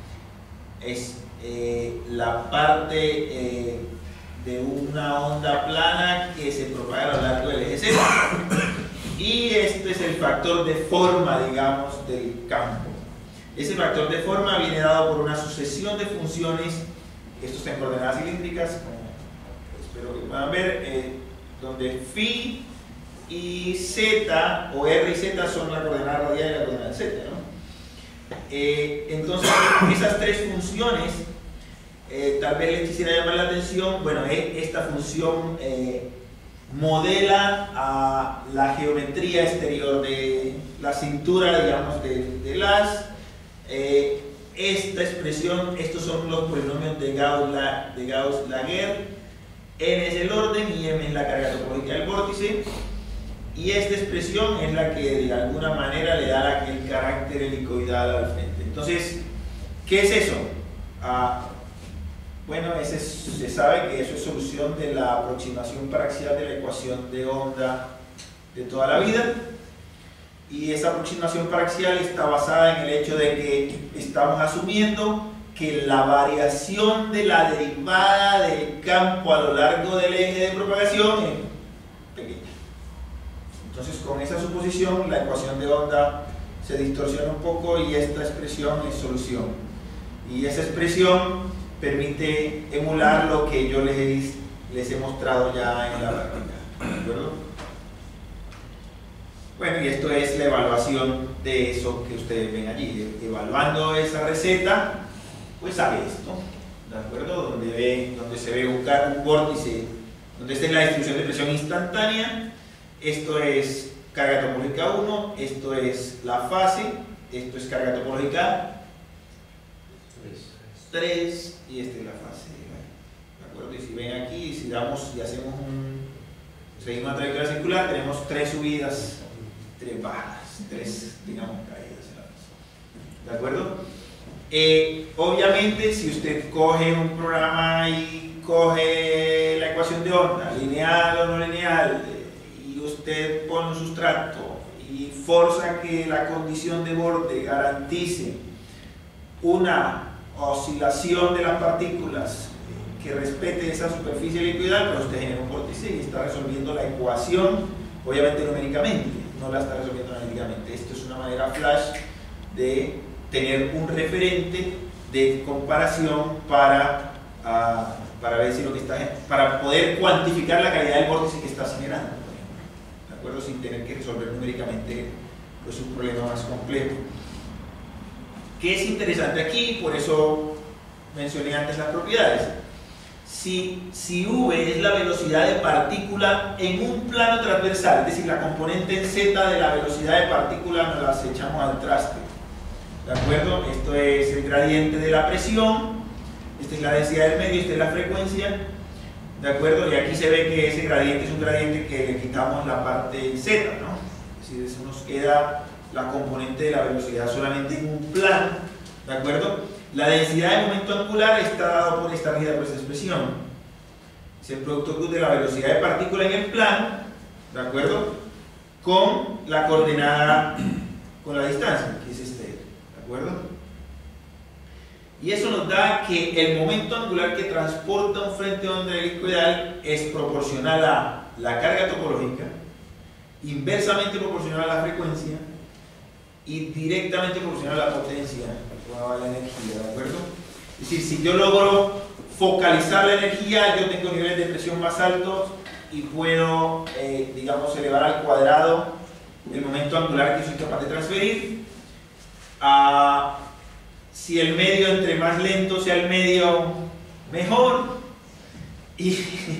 es eh, la parte eh, de una onda plana que se propaga a lo largo del eje Z. Y este es el factor de forma, digamos, del campo. Ese factor de forma viene dado por una sucesión de funciones, esto está en coordenadas cilíndricas, como espero que puedan ver, eh, donde phi y z, o r y z son la coordenada radial y la coordenada z, ¿no? Eh, entonces, esas tres funciones, eh, tal vez les quisiera llamar la atención. Bueno, eh, esta función eh, modela a la geometría exterior de la cintura, digamos, de, de las. Eh, esta expresión, estos son los polinomios de Gauss-Laguerre, de Gauss-Laguerre. N es el orden y M es la carga topológica del vórtice, y esta expresión es la que de alguna manera le da la, el carácter helicoidal al frente. Entonces, ¿qué es eso? Ah, bueno, ese es, se sabe que eso es solución de la aproximación paraxial de la ecuación de onda de toda la vida, y esa aproximación paraxial está basada en el hecho de que estamos asumiendo que la variación de la derivada del campo a lo largo del eje de propagación es pequeña. Entonces, con esa suposición, la ecuación de onda se distorsiona un poco y esta expresión es solución. Y esa expresión permite emular lo que yo les he, les he mostrado ya en la práctica, ¿de acuerdo? Bueno, y esto es la evaluación de eso que ustedes ven allí. Evaluando esa receta, pues sale esto, ¿de acuerdo? Donde, ve, donde se ve un, un vórtice, donde está la distribución de presión instantánea. Esto es carga topológica uno, esto es la fase, esto es carga topológica tres, y esta es la fase, ¿de acuerdo? Y si ven aquí, si damos y hacemos un, seguimos una trayectoria circular, tenemos tres subidas, tres bajas, tres, digamos, caídas en la fase, ¿de acuerdo? Eh, obviamente, si usted coge un programa y coge la ecuación de onda, lineal o no lineal, eh, y usted pone un sustrato y forza que la condición de borde garantice una oscilación de las partículas eh, que respete esa superficie liquidal, pero usted genera un vórtice y está resolviendo la ecuación, obviamente numéricamente, no la está resolviendo analíticamente. Esto es una manera flash de tener un referente de comparación para, uh, para ver si lo que está, para poder cuantificar la calidad del vórtice que estás generando, ¿de acuerdo? Sin tener que resolver numéricamente pues un problema más complejo. ¿Qué es interesante aquí? Por eso mencioné antes las propiedades. Si, si V es la velocidad de partícula en un plano transversal, es decir, la componente en Z de la velocidad de partícula nos las echamos al traste. ¿De acuerdo? Esto es el gradiente de la presión, esta es la densidad del medio, esta es la frecuencia. ¿De acuerdo? Y aquí se ve que ese gradiente es un gradiente que le quitamos la parte en Z, ¿no? Es decir, eso nos queda la componente de la velocidad solamente en un plano. ¿De acuerdo? La densidad de momento angular está dado por esta medida, por esta expresión. Es el producto cruz de la velocidad de partícula en el plano, ¿de acuerdo? Con la coordenada, con la distancia, que es este, ¿de acuerdo? Y eso nos da que el momento angular que transporta un frente de onda helicoidal es proporcional a la carga topológica, inversamente proporcional a la frecuencia y directamente proporcional a la potencia, a la energía, ¿de acuerdo? Es decir, si yo logro focalizar la energía, yo tengo niveles de presión más altos y puedo, eh, digamos, elevar al cuadrado el momento angular que soy capaz de transferir. Ah, si el medio, entre más lento sea el medio, mejor. Y,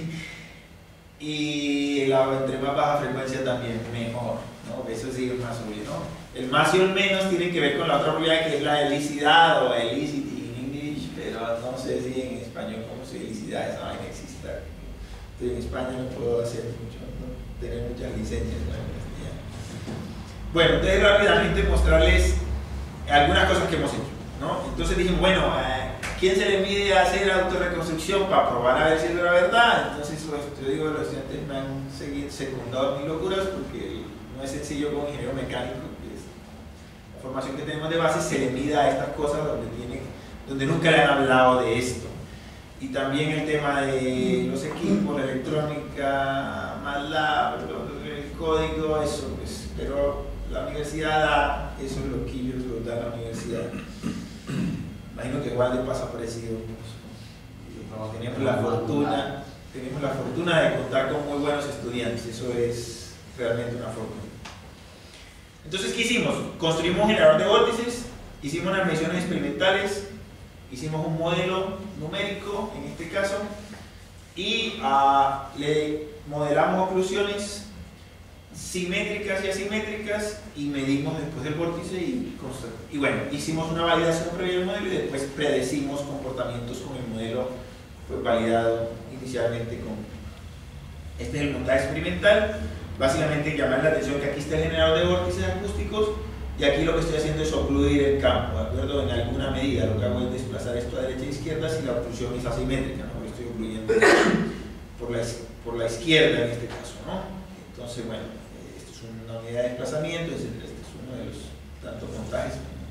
y la, entre más baja frecuencia también, mejor, ¿no? Eso sí es más obvio, ¿no? El más y el menos tiene que ver con la otra propiedad que es la helicidad o helicity en inglés, pero no sé si en español cómo se helicidad, esa vaina existe. Estoy en España, no puedo hacer mucho, no tener muchas licencias. Bueno, entonces rápidamente mostrarles algunas cosas que hemos hecho, ¿no? Entonces dijimos, bueno, ¿quién se le mide a hacer autorreconstrucción para probar a ver si es la verdad? Entonces pues, yo digo, los estudiantes me han seguido, secundado mis locuras porque no es sencillo como ingeniero mecánico. La formación que tenemos de base se le mida a estas cosas donde, tiene, donde nunca le han hablado de esto. Y también el tema de los equipos, la electrónica, MATLAB, el código, eso, pues, pero la universidad da esos loquillos, los da la universidad. Imagino que igual le pasa parecido. Pues, tenemos la fortuna, tenemos la fortuna de contar con muy buenos estudiantes, eso es realmente una fortuna. Entonces, ¿qué hicimos? Construimos un generador de vórtices, hicimos unas mediciones experimentales, hicimos un modelo numérico, en este caso, y uh, le modelamos oclusiones simétricas y asimétricas y medimos después del vórtice y, y bueno, hicimos una validación previa del modelo y después predecimos comportamientos con el modelo pues, validado inicialmente con... Este es el montaje experimental. Básicamente llamar la atención que aquí está el generador de vórtices acústicos y aquí lo que estoy haciendo es ocluir el campo, ¿de acuerdo? En alguna medida lo que hago es desplazar esto a derecha e izquierda si la oclusión es asimétrica, ¿no? Lo estoy ocluyendo por la, por la izquierda en este caso, ¿no? Entonces, bueno, esto es una unidad de desplazamiento, etcétera. Este es uno de los tantos montajes.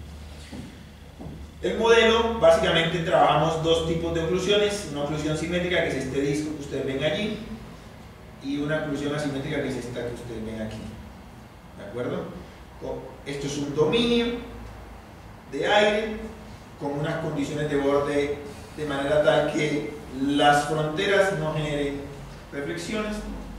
El modelo, básicamente trabajamos dos tipos de oclusiones, una oclusión simétrica que es este disco que ustedes ven allí y una oclusión asimétrica que es esta que ustedes ven aquí, ¿de acuerdo? Esto es un dominio de aire con unas condiciones de borde de manera tal que las fronteras no generen reflexiones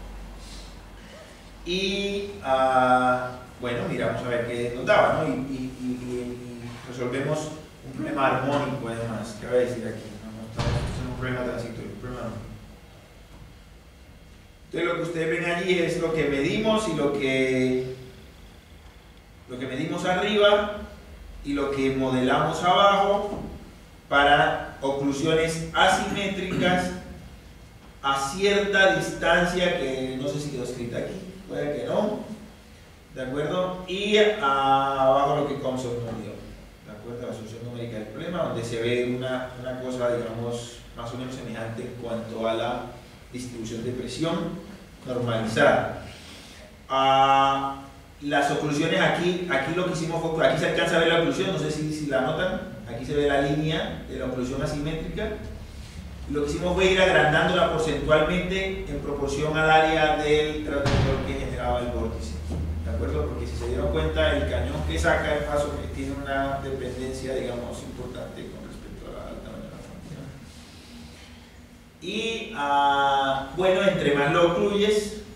y uh, bueno, miramos a ver qué nos daba, ¿no? y, y, y, y resolvemos un problema armónico además, ¿qué voy a decir aquí? No, no estamos, esto es un problema transitorio, un problema armónico. Entonces lo que ustedes ven allí es lo que medimos y lo que lo que medimos arriba y lo que modelamos abajo para oclusiones asimétricas a cierta distancia que no sé si quedó escrita aquí, puede que no, ¿de acuerdo? Y abajo lo que Comson nos dio, ¿de acuerdo? La solución numérica del problema, donde se ve una, una cosa, digamos, más o menos semejante en cuanto a la distribución de presión normalizada. Uh, las oclusiones aquí, aquí lo que hicimos fue, aquí se alcanza a ver la oclusión, no sé si, si la notan, aquí se ve la línea de la oclusión asimétrica. Lo que hicimos fue ir agrandándola porcentualmente en proporción al área del transductor que generaba el vórtice, ¿de acuerdo? Porque si se dieron cuenta, el cañón que saca el paso tiene una dependencia, digamos, importante con respecto al tamaño de la fuente. Y, uh, bueno, entre más lo ocluyes,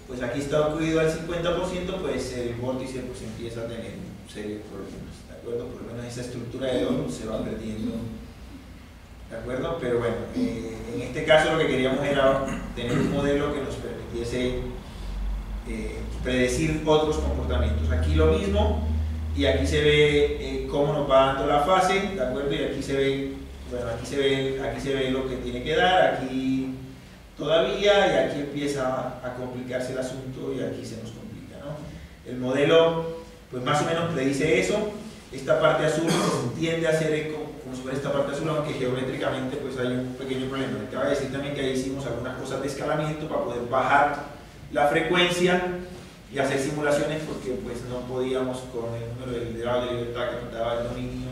pues aquí está ocurrido al cincuenta por ciento, pues el vórtice pues empieza a tener serios problemas, ¿de acuerdo? Por lo menos esa estructura de domo se va perdiendo, ¿de acuerdo? Pero bueno, eh, en este caso lo que queríamos era tener un modelo que nos permitiese eh, predecir otros comportamientos. Aquí lo mismo, y aquí se ve eh, cómo nos va dando la fase, ¿de acuerdo? Y aquí se ve, bueno, aquí se ve, aquí se ve lo que tiene que dar, aquí todavía, y aquí empieza a complicarse el asunto y aquí se nos complica, ¿no? El modelo, pues más o menos predice eso. Esta parte azul pues, tiende a ser eco, como si fuera esta parte azul, aunque geométricamente pues hay un pequeño problema. Te voy a decir también que ahí hicimos algunas cosas de escalamiento para poder bajar la frecuencia y hacer simulaciones, porque pues no podíamos con el número del grado de libertad que nos daba el dominio,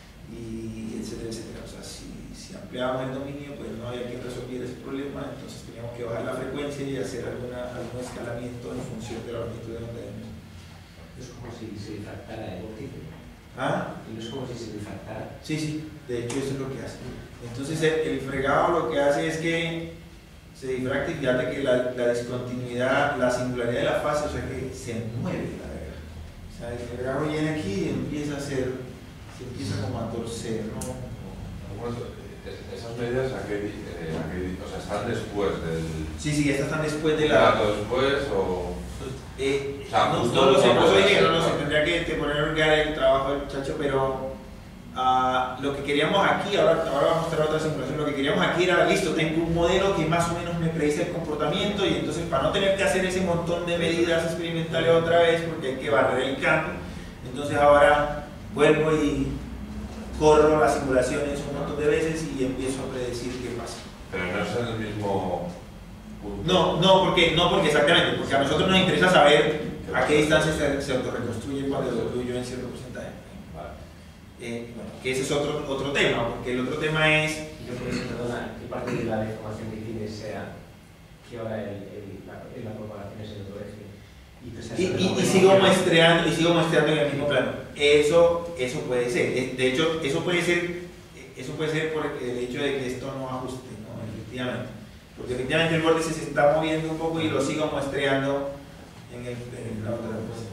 y etcétera, etcétera. O sea, si, si ampliábamos el dominio, pues no había quien resolviera ese problema, entonces teníamos que bajar la frecuencia y hacer alguna, algún escalamiento en función de la longitud de onda. Es como si se difractara el vórtice. ¿Ah? Y no es como si se difractara. Sí, sí, de hecho eso es lo que hace. Entonces el, el fregado lo que hace es que se difracta, y fíjate que la, la discontinuidad, la singularidad de la fase, o sea que se mueve la verdad. O sea, el fregado viene aquí y empieza a hacer, se empieza como a torcer, ¿no? Bueno, esas medidas, ¿a qué, eh, a qué, o sea, están después del... Sí, sí, estas están después de la... después o...? Eh, o sea, no, justo no lo sé, no por eso puede dije, ser, no lo sé, ¿no? tendría que te poner a orgar el trabajo del muchacho, pero uh, lo que queríamos aquí, ahora, ahora vamos a mostrar otra simulación, lo que queríamos aquí era, listo, tengo un modelo que más o menos me predice el comportamiento, y entonces para no tener que hacer ese montón de medidas experimentales otra vez, porque hay que barrer el campo, entonces ahora vuelvo y corro las simulaciones un montón de veces y empiezo a predecir qué pasa. Pero no es en el mismo punto. No, no, porque, no porque exactamente, porque a nosotros nos interesa saber a qué distancia se, se autorreconstruye cuando lo incluyo en cierto porcentaje. Vale. Eh, bueno, que ese es otro, otro tema, porque el otro tema es... Yo por eso, perdona, que parte de la deformación que tienes sea que ahora el, el, la, la propagación es el otro eje. Y, pues, Y, y, y sigo muestreando y sigo muestreando en el mismo plano. Eso, eso puede ser. De hecho, eso puede ser, eso puede ser por el hecho de que esto no ajuste, ¿no? Efectivamente. Porque efectivamente el vórtice se está moviendo un poco y lo sigo muestreando en, el, en la otra cosa.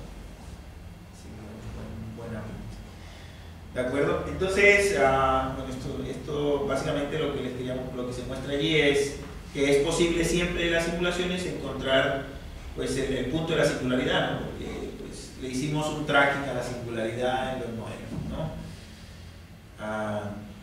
Sí, buena. ¿De acuerdo? Entonces, uh, bueno, esto, esto básicamente lo que les queríamos, lo que se muestra allí es que es posible siempre en las simulaciones encontrar pues el, el punto de la singularidad, ¿no? Porque pues, le hicimos un tracking a la singularidad en los modelos, ¿no? Ah,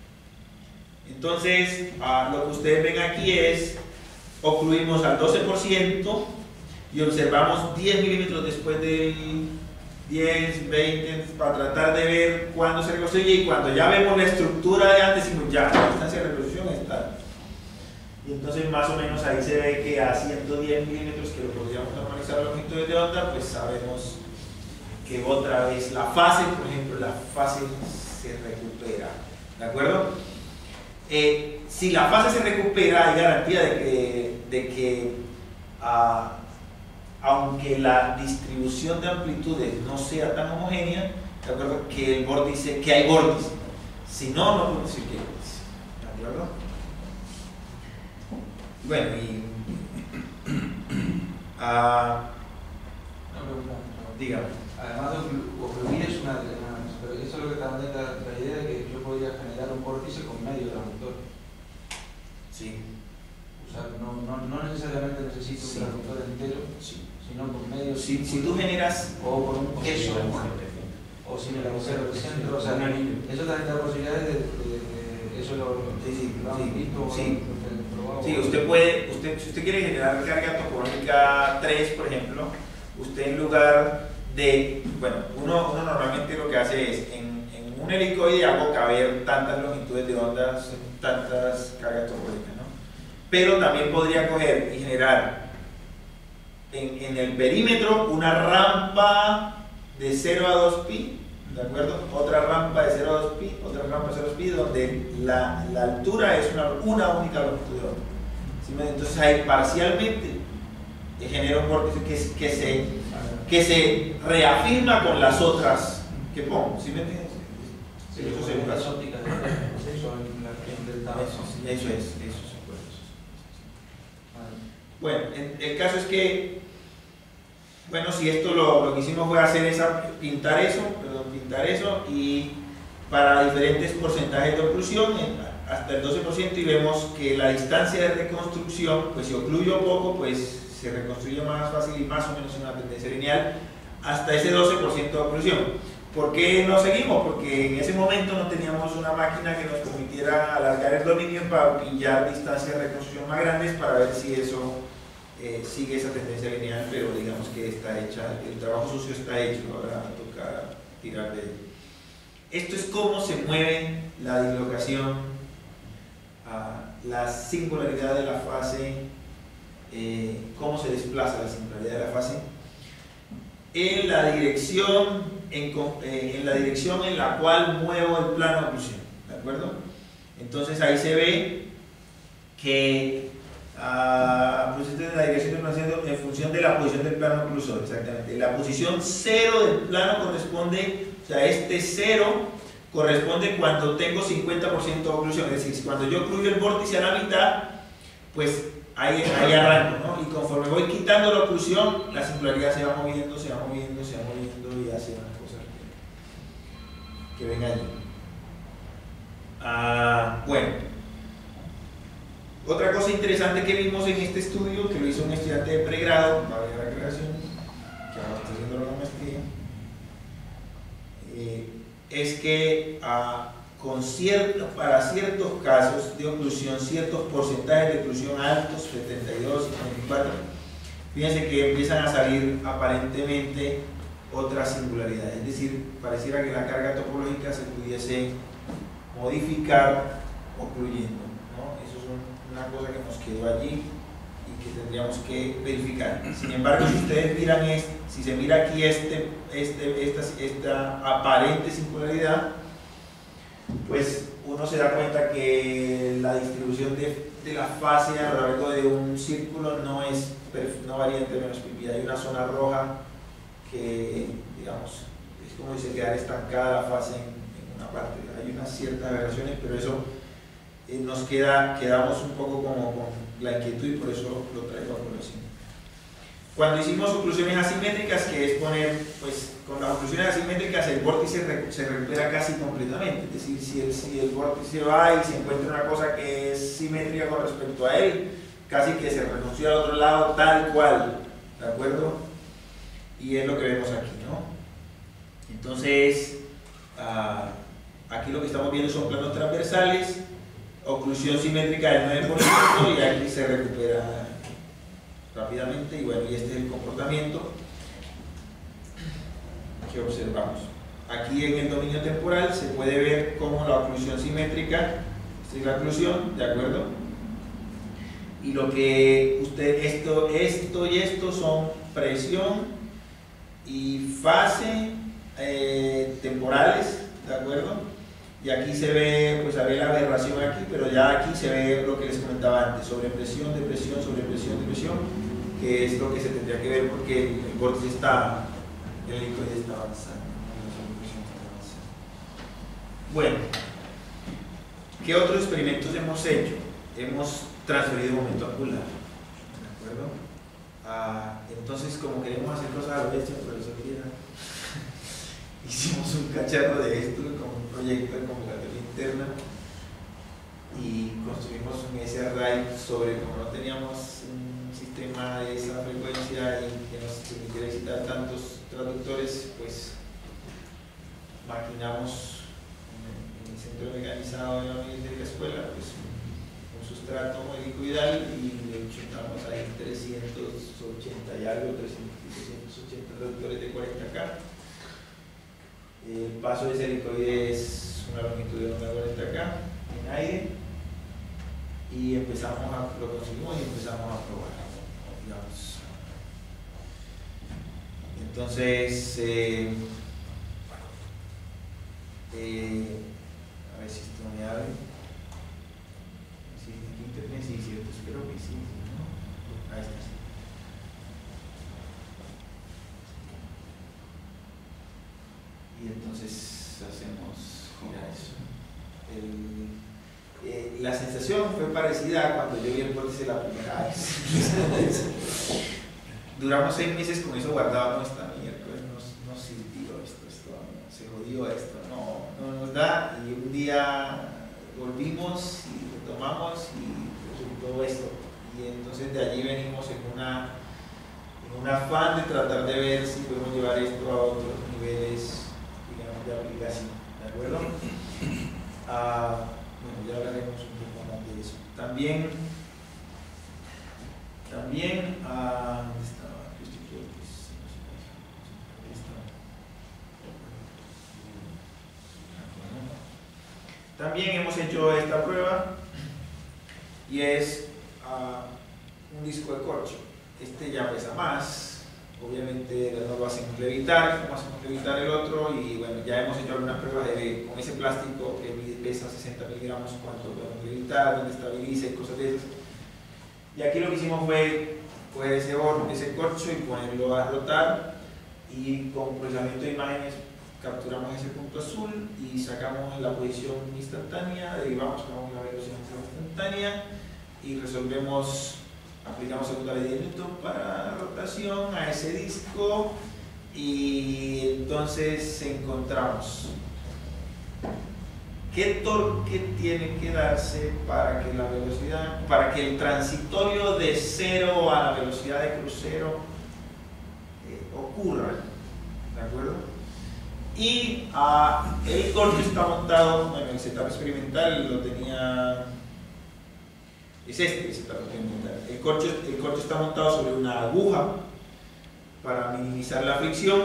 entonces, ah, lo que ustedes ven aquí es, ocluimos al doce por ciento y observamos diez milímetros después del diez, veinte, para tratar de ver cuándo se reconstruye, y cuando ya vemos la estructura de antes, decimos ya, la distancia de reconstrucción está. Y entonces más o menos ahí se ve que a ciento diez milímetros, que lo podríamos normalizar a longitudes de onda, pues sabemos que otra vez la fase, por ejemplo, la fase se recupera, ¿de acuerdo? Eh, si la fase se recupera, hay garantía de que, de que uh, aunque la distribución de amplitudes no sea tan homogénea, ¿de acuerdo? Que el vórtice, que hay vórtice. Si no, no podemos decir que hay vórtice, ¿de acuerdo? Bueno, y... Uh, dígame. Además de ocluir es una de las... Pero eso es lo que también da la idea de que yo podría generar un vórtice con medio transductor. Sí. O sea, no, no, no necesariamente necesito Sí. un transductor entero, Sí. sino con medio... Si, si tú generas... O con un queso, O o sin el agujero del centro, o sea, eso también da posibilidades de... de, de eso lo, Sí, sí, lo han sí, visto, sí. lo han probado. Sí, usted puede, usted, si usted quiere generar carga topológica tres, por ejemplo, usted en lugar de, bueno, uno, uno normalmente lo que hace es, en, en un helicoide hago caber tantas longitudes de ondas, tantas cargas topológicas, ¿no? Pero también podría coger y generar en, en el perímetro una rampa de cero a dos pi, ¿de acuerdo? Otra rampa de cero a dos pi, otra rampa de cero a dos pi, donde la, la altura es una, una única longitud de onda. ¿Sí? Entonces ahí parcialmente genera un vórtice que, que, se, que se reafirma con las otras que pongo. ¿Sí me entiendes? Sí, eso eso se es busca. las ópticas, eso en la región del Tao. Eso, eso es, eso se puede. Vale. Bueno, el, el caso es que, bueno, si esto lo, lo que hicimos fue hacer esa, pintar eso, perdón, pintar eso, y para diferentes porcentajes de oclusión, hasta el doce por ciento, y vemos que la distancia de reconstrucción, pues si ocluyo poco, pues se reconstruye más fácil y más o menos en una tendencia lineal, hasta ese doce por ciento de oclusión. ¿Por qué no seguimos? Porque en ese momento no teníamos una máquina que nos permitiera alargar el dominio para pillar distancias de reconstrucción más grandes para ver si eso eh, sigue esa tendencia lineal, pero digamos que está hecha, el trabajo sucio está hecho, ahora toca tirar de él. Esto es cómo se mueve la dislocación, uh, la singularidad de la fase, eh, cómo se desplaza la singularidad de la fase en la dirección En, eh, en la dirección en la cual muevo el plano de oclusión, ¿de acuerdo? Entonces ahí se ve que uh, pues esta es la dirección de oclusión en función de la posición del plano oclusor, exactamente. La posición cero del plano corresponde, o sea, este cero corresponde cuando tengo cincuenta por ciento de oclusión, es decir, cuando yo ocluyo el vórtice a la mitad, pues ahí, ahí arranco, ¿no? Y conforme voy quitando la oclusión, la singularidad se va moviendo, se va moviendo, se va moviendo y hace una cosa que, que ven allí. Ah, bueno, otra cosa interesante que vimos en este estudio, que lo hizo un estudiante de pregrado, para la aclaración, que ahora está haciendo la maestría, eh, es que ah, con cierto, para ciertos casos de oclusión, ciertos porcentajes de oclusión altos, setenta y dos, setenta y cuatro, fíjense que empiezan a salir aparentemente otras singularidades, es decir, pareciera que la carga topológica se pudiese modificar ocluyendo, ¿no? Eso es un, una cosa que nos quedó allí y que tendríamos que verificar. Sin embargo, si ustedes miran, este, si se mira aquí este, este, esta, esta aparente singularidad, pues uno se da cuenta que la distribución de, de la fase a lo largo de un círculo no, es, no varía en términos pi. Hay una zona roja que, digamos, es como si se quedara estancada la fase en, en una parte. Hay unas ciertas variaciones, pero eso eh, nos queda, quedamos un poco como con la inquietud y por eso lo traigo a colación. Cuando hicimos oclusiones asimétricas, que es poner, pues con las oclusiones asimétricas el vórtice re, se recupera casi completamente, es decir, si el, si el vórtice va y se encuentra una cosa que es simétrica con respecto a él, casi que se reconstruye al otro lado tal cual, ¿de acuerdo? Y es lo que vemos aquí, ¿no? Entonces, uh, aquí lo que estamos viendo son planos transversales, oclusión simétrica del nueve por ciento y aquí se recupera rápidamente, y bueno, y este es el comportamiento que observamos. Aquí en el dominio temporal se puede ver cómo la oclusión simétrica, esta es la oclusión, ¿de acuerdo? Y lo que usted, esto, esto y esto son presión y fase eh, temporales, ¿de acuerdo? Y aquí se ve, pues había la aberración aquí, pero ya aquí se ve lo que les comentaba antes, sobrepresión, depresión, sobrepresión, depresión, que es lo que se tendría que ver porque el, el vórtice está, el helicoide está avanzando, la sobrepresión está avanzando. Bueno, ¿qué otros experimentos hemos hecho? Hemos transferido momento angular, ¿de acuerdo? Ah, entonces, como queremos hacer cosas a la bestia, profesor Viera, hicimos un cacharro de esto como un proyecto de convocatoria interna y construimos un S array sobre, como no teníamos un sistema de esa frecuencia y que nos permitiera visitar tantos traductores, pues maquinamos en el centro mecanizado de la unidad de la escuela pues un sustrato helicoidal y le chutamos ahí trescientos ochenta y algo, trescientos ochenta traductores de cuarenta K. El paso de ese helicoide es una longitud de cuarenta K en aire y empezamos a, lo conseguimos y empezamos a probar, digamos. Entonces, eh, eh, a ver si esto me abre. Si sí, internet, sí, cierto, espero que sí, ¿no? Ahí está. Y entonces hacemos girar eso. El, Eh, la sensación fue parecida a cuando yo vi el vórtice la primera vez. Duramos seis meses con eso guardado, no esta miércoles, no, no sirvió esto, esto, no, se jodió esto, no, no nos da, y un día volvimos y retomamos y resultó esto, y entonces de allí venimos en una en un afán de tratar de ver si podemos llevar esto a otros niveles, digamos, de aplicación, ¿de acuerdo? Ah, bueno, ya hablaremos un poco más de eso. También, también, ah, ¿dónde estaba? También hemos hecho esta prueba y es uh, un disco de corcho. Este ya pesa más, obviamente no lo hacemos levitar, como hacemos levitar el otro, y bueno, ya hemos hecho algunas pruebas de, con ese plástico que pesa sesenta miligramos, cuánto podemos levitar, dónde estabiliza y cosas de esas. Y aquí lo que hicimos fue coger ese, ese corcho y ponerlo a rotar, y con procesamiento de imágenes capturamos ese punto azul y sacamos la posición instantánea, derivamos, sacamos la velocidad instantánea y resolvemos, aplicamos segunda ley de Newton para la rotación a ese disco, y entonces encontramos qué torque tiene que darse para que la velocidad, para que el transitorio de cero a la velocidad de crucero eh, ocurra, ¿de acuerdo? Y uh, el corcho está montado, bueno, el setup experimental lo tenía, es este el setup experimental. El corcho, el corcho está montado sobre una aguja para minimizar la fricción,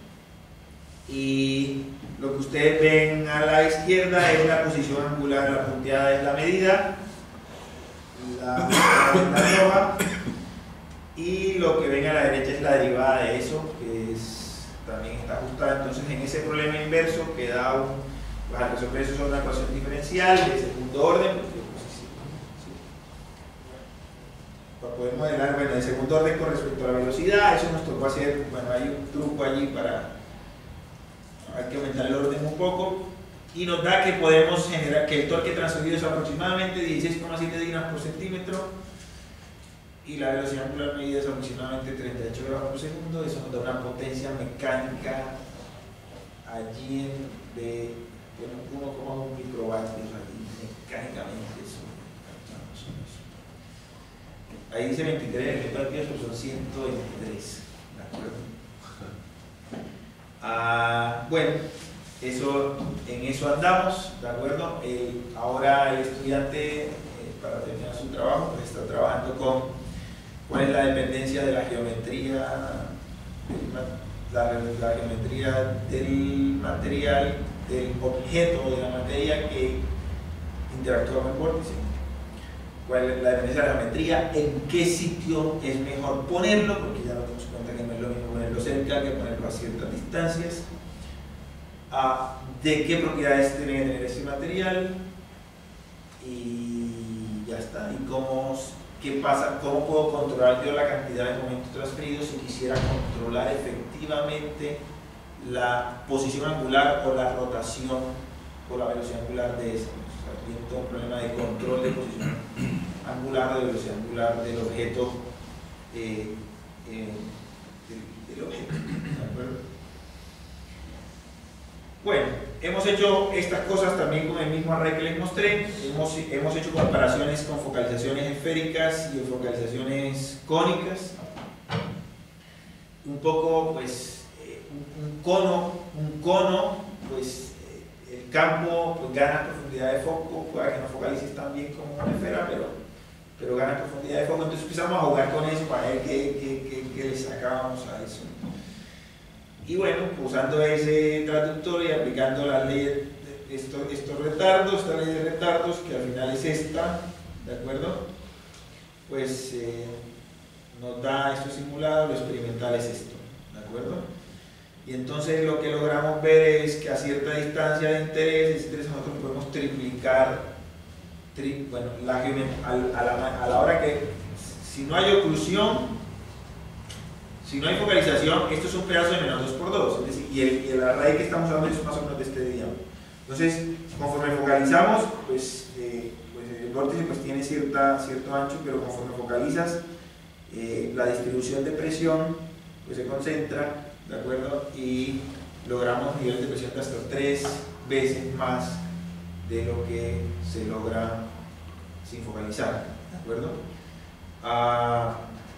y lo que ustedes ven a la izquierda es la posición angular, la punteada es la medida, la, la roja, y lo que ven a la derecha es la derivada de eso, que es también está ajustada. Entonces en ese problema inverso queda un, pues al resolver eso es una ecuación diferencial de segundo orden, porque, pues, sí, sí. Para poder modelar, bueno, de segundo orden con respecto a la velocidad, eso nos tocó hacer, bueno, hay un truco allí para, hay que aumentar el orden un poco, y nos da que podemos generar, que el torque transferido es aproximadamente dieciséis coma siete dinas por centímetro, y la velocidad angular medida es aproximadamente treinta y ocho gramos por segundo. Eso nos da una potencia mecánica allí de uno coma uno microvatios allí mecánicamente. Eso, ahí dice veintitrés, el vatios son ciento veintitrés, ¿de acuerdo? Ah, bueno, eso, en eso andamos, ¿de acuerdo? El, ahora el estudiante, eh, para terminar su trabajo, pues está trabajando con cuál es la dependencia de la geometría, la, la geometría del material, del objeto de la materia que interactúa con el vórtice, cuál es la dependencia de la geometría, en qué sitio es mejor ponerlo, porque ya nos damos cuenta que no es lo mismo ponerlo cerca que ponerlo a ciertas distancias, a de qué propiedades tiene que tener ese material, y ya está, y cómo ¿qué pasa? ¿Cómo puedo controlar yo la cantidad de momentos transferidos si quisiera controlar efectivamente la posición angular o la rotación o la velocidad angular de esa? O sea, tiene todo un problema de control de posición angular o de velocidad angular del objeto, eh, eh, del, del objeto, ¿de acuerdo? Bueno, hemos hecho estas cosas también con el mismo array que les mostré. Hemos, hemos hecho comparaciones con focalizaciones esféricas y focalizaciones cónicas. Un poco, pues, eh, un, un cono, un cono, pues, eh, el campo pues, gana profundidad de foco, puede que no focalices tan bien como una esfera, pero, pero gana profundidad de foco. Entonces empezamos a jugar con eso para ver qué, qué, qué, qué le sacábamos a eso. Y bueno, usando ese traductor y aplicando la ley de estos, estos retardos, esta ley de retardos, que al final es esta, ¿de acuerdo? Pues eh, nos da esto simulado, lo experimental es esto, ¿de acuerdo? Y entonces lo que logramos ver es que a cierta distancia de interés, ese interés nosotros podemos triplicar, tri, bueno, la, a, la, a la hora que, si no hay oclusión, si no hay focalización, esto es un pedazo de menos dos por dos, es decir, y el, y el array que estamos usando es más o menos de este diámetro. Entonces, conforme focalizamos, pues, eh, pues el vórtice pues tiene cierta, cierto ancho, pero conforme focalizas, eh, la distribución de presión pues se concentra, ¿de acuerdo? Y logramos niveles de presión de hasta tres veces más de lo que se logra sin focalizar, ¿de acuerdo? Ah,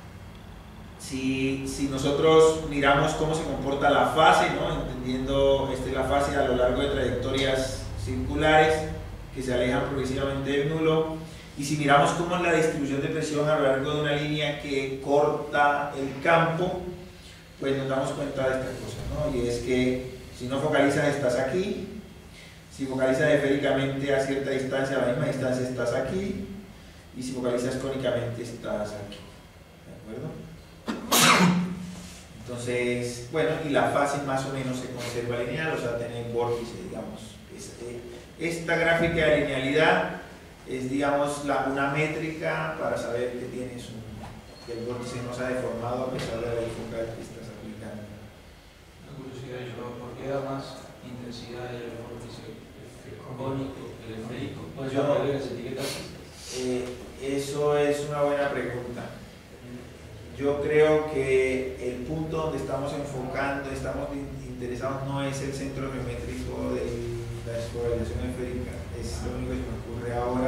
si, si nosotros miramos cómo se comporta la fase, ¿no? Entendiendo esta es la fase a lo largo de trayectorias circulares que se alejan progresivamente del nulo, y si miramos cómo es la distribución de presión a lo largo de una línea que corta el campo, pues nos damos cuenta de estas cosas, ¿no? Y es que si no focalizas estás aquí, si focalizas esféricamente a cierta distancia, a la misma distancia estás aquí, y si focalizas cónicamente estás aquí, ¿de acuerdo? Entonces, bueno, y la fase más o menos se conserva lineal, o sea, tener vórtice, digamos. Es, eh, esta gráfica de linealidad es, digamos, la, una métrica para saber que tienes un, que el vórtice no se ha deformado a pesar de la difocal que estás aplicando. Una curiosidad, yo, ¿por qué da más intensidad el vórtice cónico que el esférico? ¿No se llama las etiquetas? Eh, eso es una buena pregunta. Yo creo que el punto donde estamos enfocando, estamos interesados, no es el centro geométrico de la espolarización esférica, es lo único que se me ocurre ahora,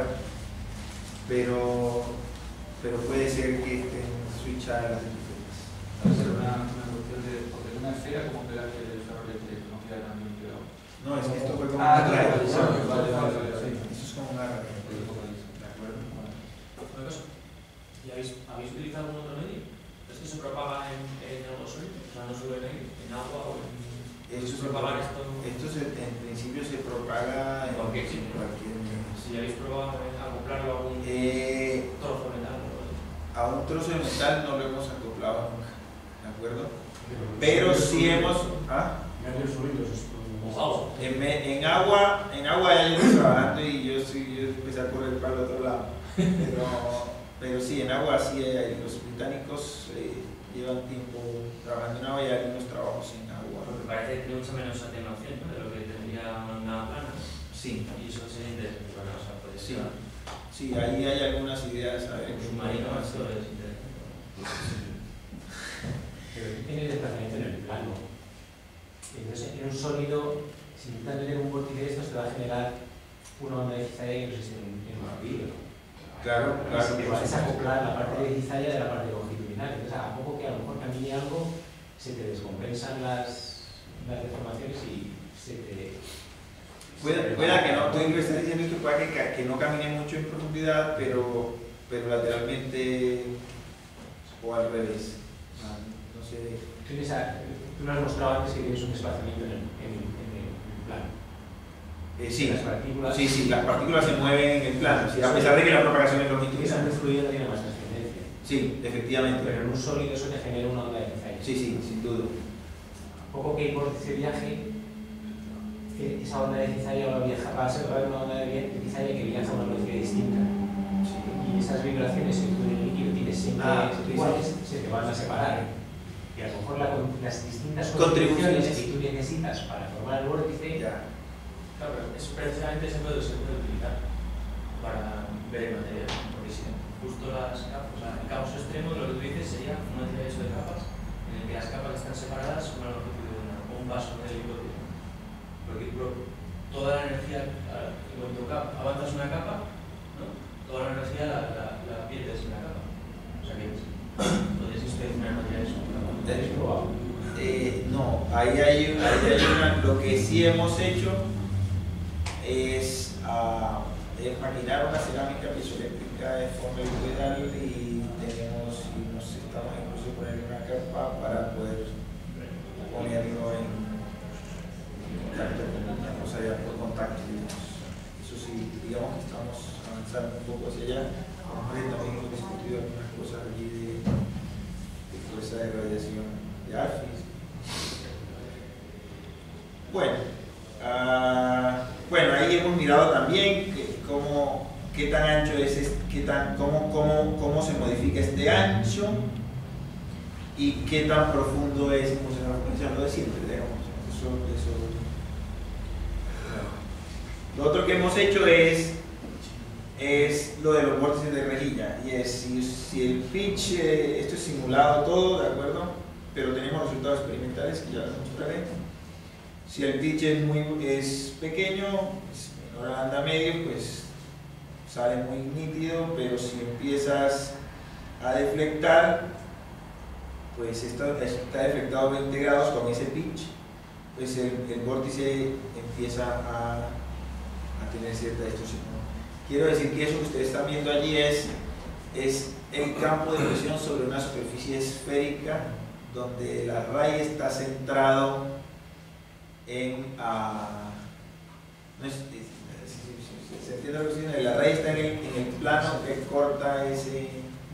pero, pero puede ser que estén switchadas las etiquetas. Puede ser una, una cuestión de, porque en una esfera como que la que el ferro eléctrico no queda tan bien pegado. No, es que esto fue como Ah, una claro, raíz. vale, vale, vale, vale. Esto es como una raíz. ¿De acuerdo? Una cosa, ¿y habéis, habéis utilizado algún otro medio? ¿Es que se propaga en, en algo sólido? O sea, no solo en, en agua o en... Esto, ¿Se propaga esto? esto se, en principio se propaga en Cualquier en sitio. cualquier medio. Si habéis probado en acoplarlo a algún Eh, trozo de metal o algo. a un trozo de metal no lo hemos acoplado nunca, ¿de acuerdo? Pero sí hemos... ¿ah? Medios sólidos, esto. Agua. En, me- en agua, en agua ya yo estoy trabajando y yo sí yo empecé a correr para el otro lado. Pero, pero sí, en agua sí hay, los británicos eh, llevan tiempo trabajando en agua y hay algunos trabajos en agua. Porque parece que tiene mucha menos atenuación, ¿no? De lo que tendría una plana. Sí, Y eso sería interesante. Bueno, o sea, puede sí, ser sí, ahí hay algunas ideas a ver un qué submarino, podemos esto hacer. es interesante. Pero tiene desplazamiento en el plano. Entonces, en un sólido, si intentas meter un vórtice de estos, te va a generar una onda de cizalla que no existe en, en un fluido. Claro, claro. Si te vas a acoplar la parte de cizalla de la parte longitudinal. Entonces, a poco que a lo mejor camine algo, se te descompensan las, las deformaciones y se te... Puede, pueda que no, tú lo que estás diciendo es que pueda que, ca- que no camine mucho en profundidad, pero, pero lateralmente o al revés. Ah, no sé. Tienes a- tú nos has mostrado antes que tienes un desplazamiento en el, en el, en el plano. Eh, sí, Las partículas... sí, sí, las partículas se mueven en el plano, sí, a pesar de que la propagación es Esa longitudinal. de fluido no tiene más trascendencia. Sí, efectivamente. Pero en un sólido eso te genera una onda de cizalla. Sí, sí, sin duda. Poco que el vórtice viaje, que esa onda de cizalla va a viajar, va a ser va a haber una onda de vi- de cizalla que viaja a una velocidad distinta. Sí. Y esas vibraciones que tú en el líquido tienes siempre Ah, sí, iguales, se te van a separar. Y a lo mejor la con- las distintas Contribuciones. contribuciones que tú necesitas para formar el vórtice, Ya. Claro, pero eso precisamente se puede, se puede utilizar para ver el material, porque si justo las capas, o sea, el caos extremo de lo que tú dices sería un material hecho de capas, en el que las capas están separadas con una longitud de una- o un vaso del hipótesis. Porque lo- toda la energía, a- en cuanto cap- avanzas una capa, ¿no? Toda la energía la, la, la pierdes en la capa. O sea que podrías inspeccionar materiales con capas. te has probado. Eh, no, ahí hay, ahí hay una, lo que sí hemos hecho es ah, es maquinar una cerámica piezoeléctrica de forma hidroidal y tenemos, y nos estamos incluso poniendo una capa para poder ponerlo en contacto con una cosa ya por contacto, digamos. Eso sí, digamos que estamos avanzando un poco hacia allá. Hombre, también hemos discutido algunas cosas allí de, de fuerza de radiación de ARFIS. Bueno, ah, bueno, ahí hemos mirado también que, cómo, qué tan ancho es, este, qué tan, cómo, cómo, cómo se modifica este ancho y qué tan profundo es en función de la frecuencia, lo de siempre, digamos. Eso, eso. Lo otro que hemos hecho es es lo de los vórtices de rejilla, y es si, si el pitch, eh, esto es simulado todo, ¿de acuerdo? Pero tenemos resultados experimentales que ya les mostraré. Si el pitch es, muy, es pequeño, es menor a banda medio, pues sale muy nítido, pero si empiezas a deflectar, pues esto está deflectado veinte grados con ese pitch, pues el, el vórtice empieza a, a tener cierta distorsión. Quiero decir que eso que ustedes están viendo allí es, es el campo de presión sobre una superficie esférica donde el array está centrado en... Uh, no es, es, ¿se entiende lo que estoy diciendo? El array está en el, en el plano que corta ese,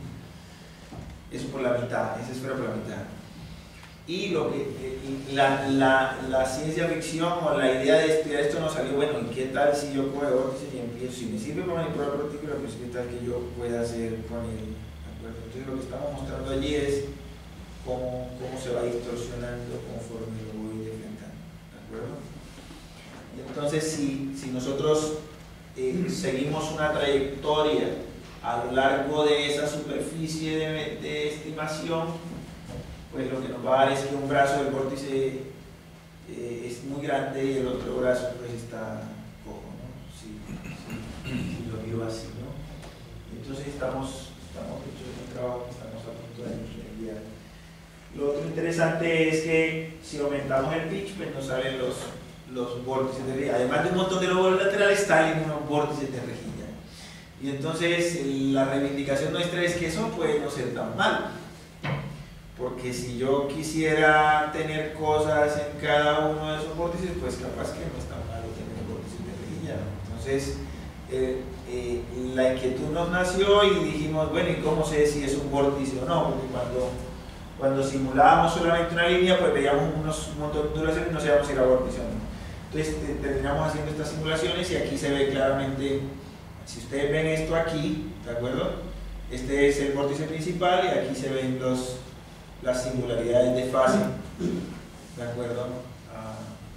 eso por la mitad, esa esfera por la mitad. Y lo que, la, la, la ciencia ficción o la idea de estudiar esto nos salió, bueno, ¿y qué tal si yo cojo vórtices y empiezo? Si me sirve para manipular partículas, pues ¿qué tal que yo pueda hacer con el... ¿de acuerdo? Entonces lo que estamos mostrando allí es cómo, cómo se va distorsionando conforme lo voy deflectando, ¿de acuerdo? Y entonces si, si nosotros eh, seguimos una trayectoria a lo largo de esa superficie de, de estimación, pues lo que nos va a dar es que un brazo del vórtice eh, es muy grande y el otro brazo pues está cojo, ¿no? Si, si, si lo vio así, ¿no? Entonces estamos, estamos hechos de un trabajo que estamos a punto de enviar. Lo otro interesante es que si aumentamos el pitch, pues nos salen los, los vórtices de rejilla. Además de un montón de lóbulos laterales, salen unos vórtices de rejilla. Y entonces la reivindicación nuestra es que eso puede no ser tan malo. Porque si yo quisiera tener cosas en cada uno de esos vórtices, pues capaz que no es tan malo tener vórtices de rejilla. Entonces, eh, eh, la inquietud nos nació y dijimos, bueno, ¿y cómo sé si es un vórtice o no? Porque cuando, cuando simulábamos solamente una línea, pues veíamos unos, un montón de duraciones y no sabíamos si era vórtice o no. Entonces, te, terminamos haciendo estas simulaciones y aquí se ve claramente, si ustedes ven esto aquí, ¿de acuerdo? Este es el vórtice principal y aquí se ven los... las singularidades de fase, ¿de acuerdo? Ah,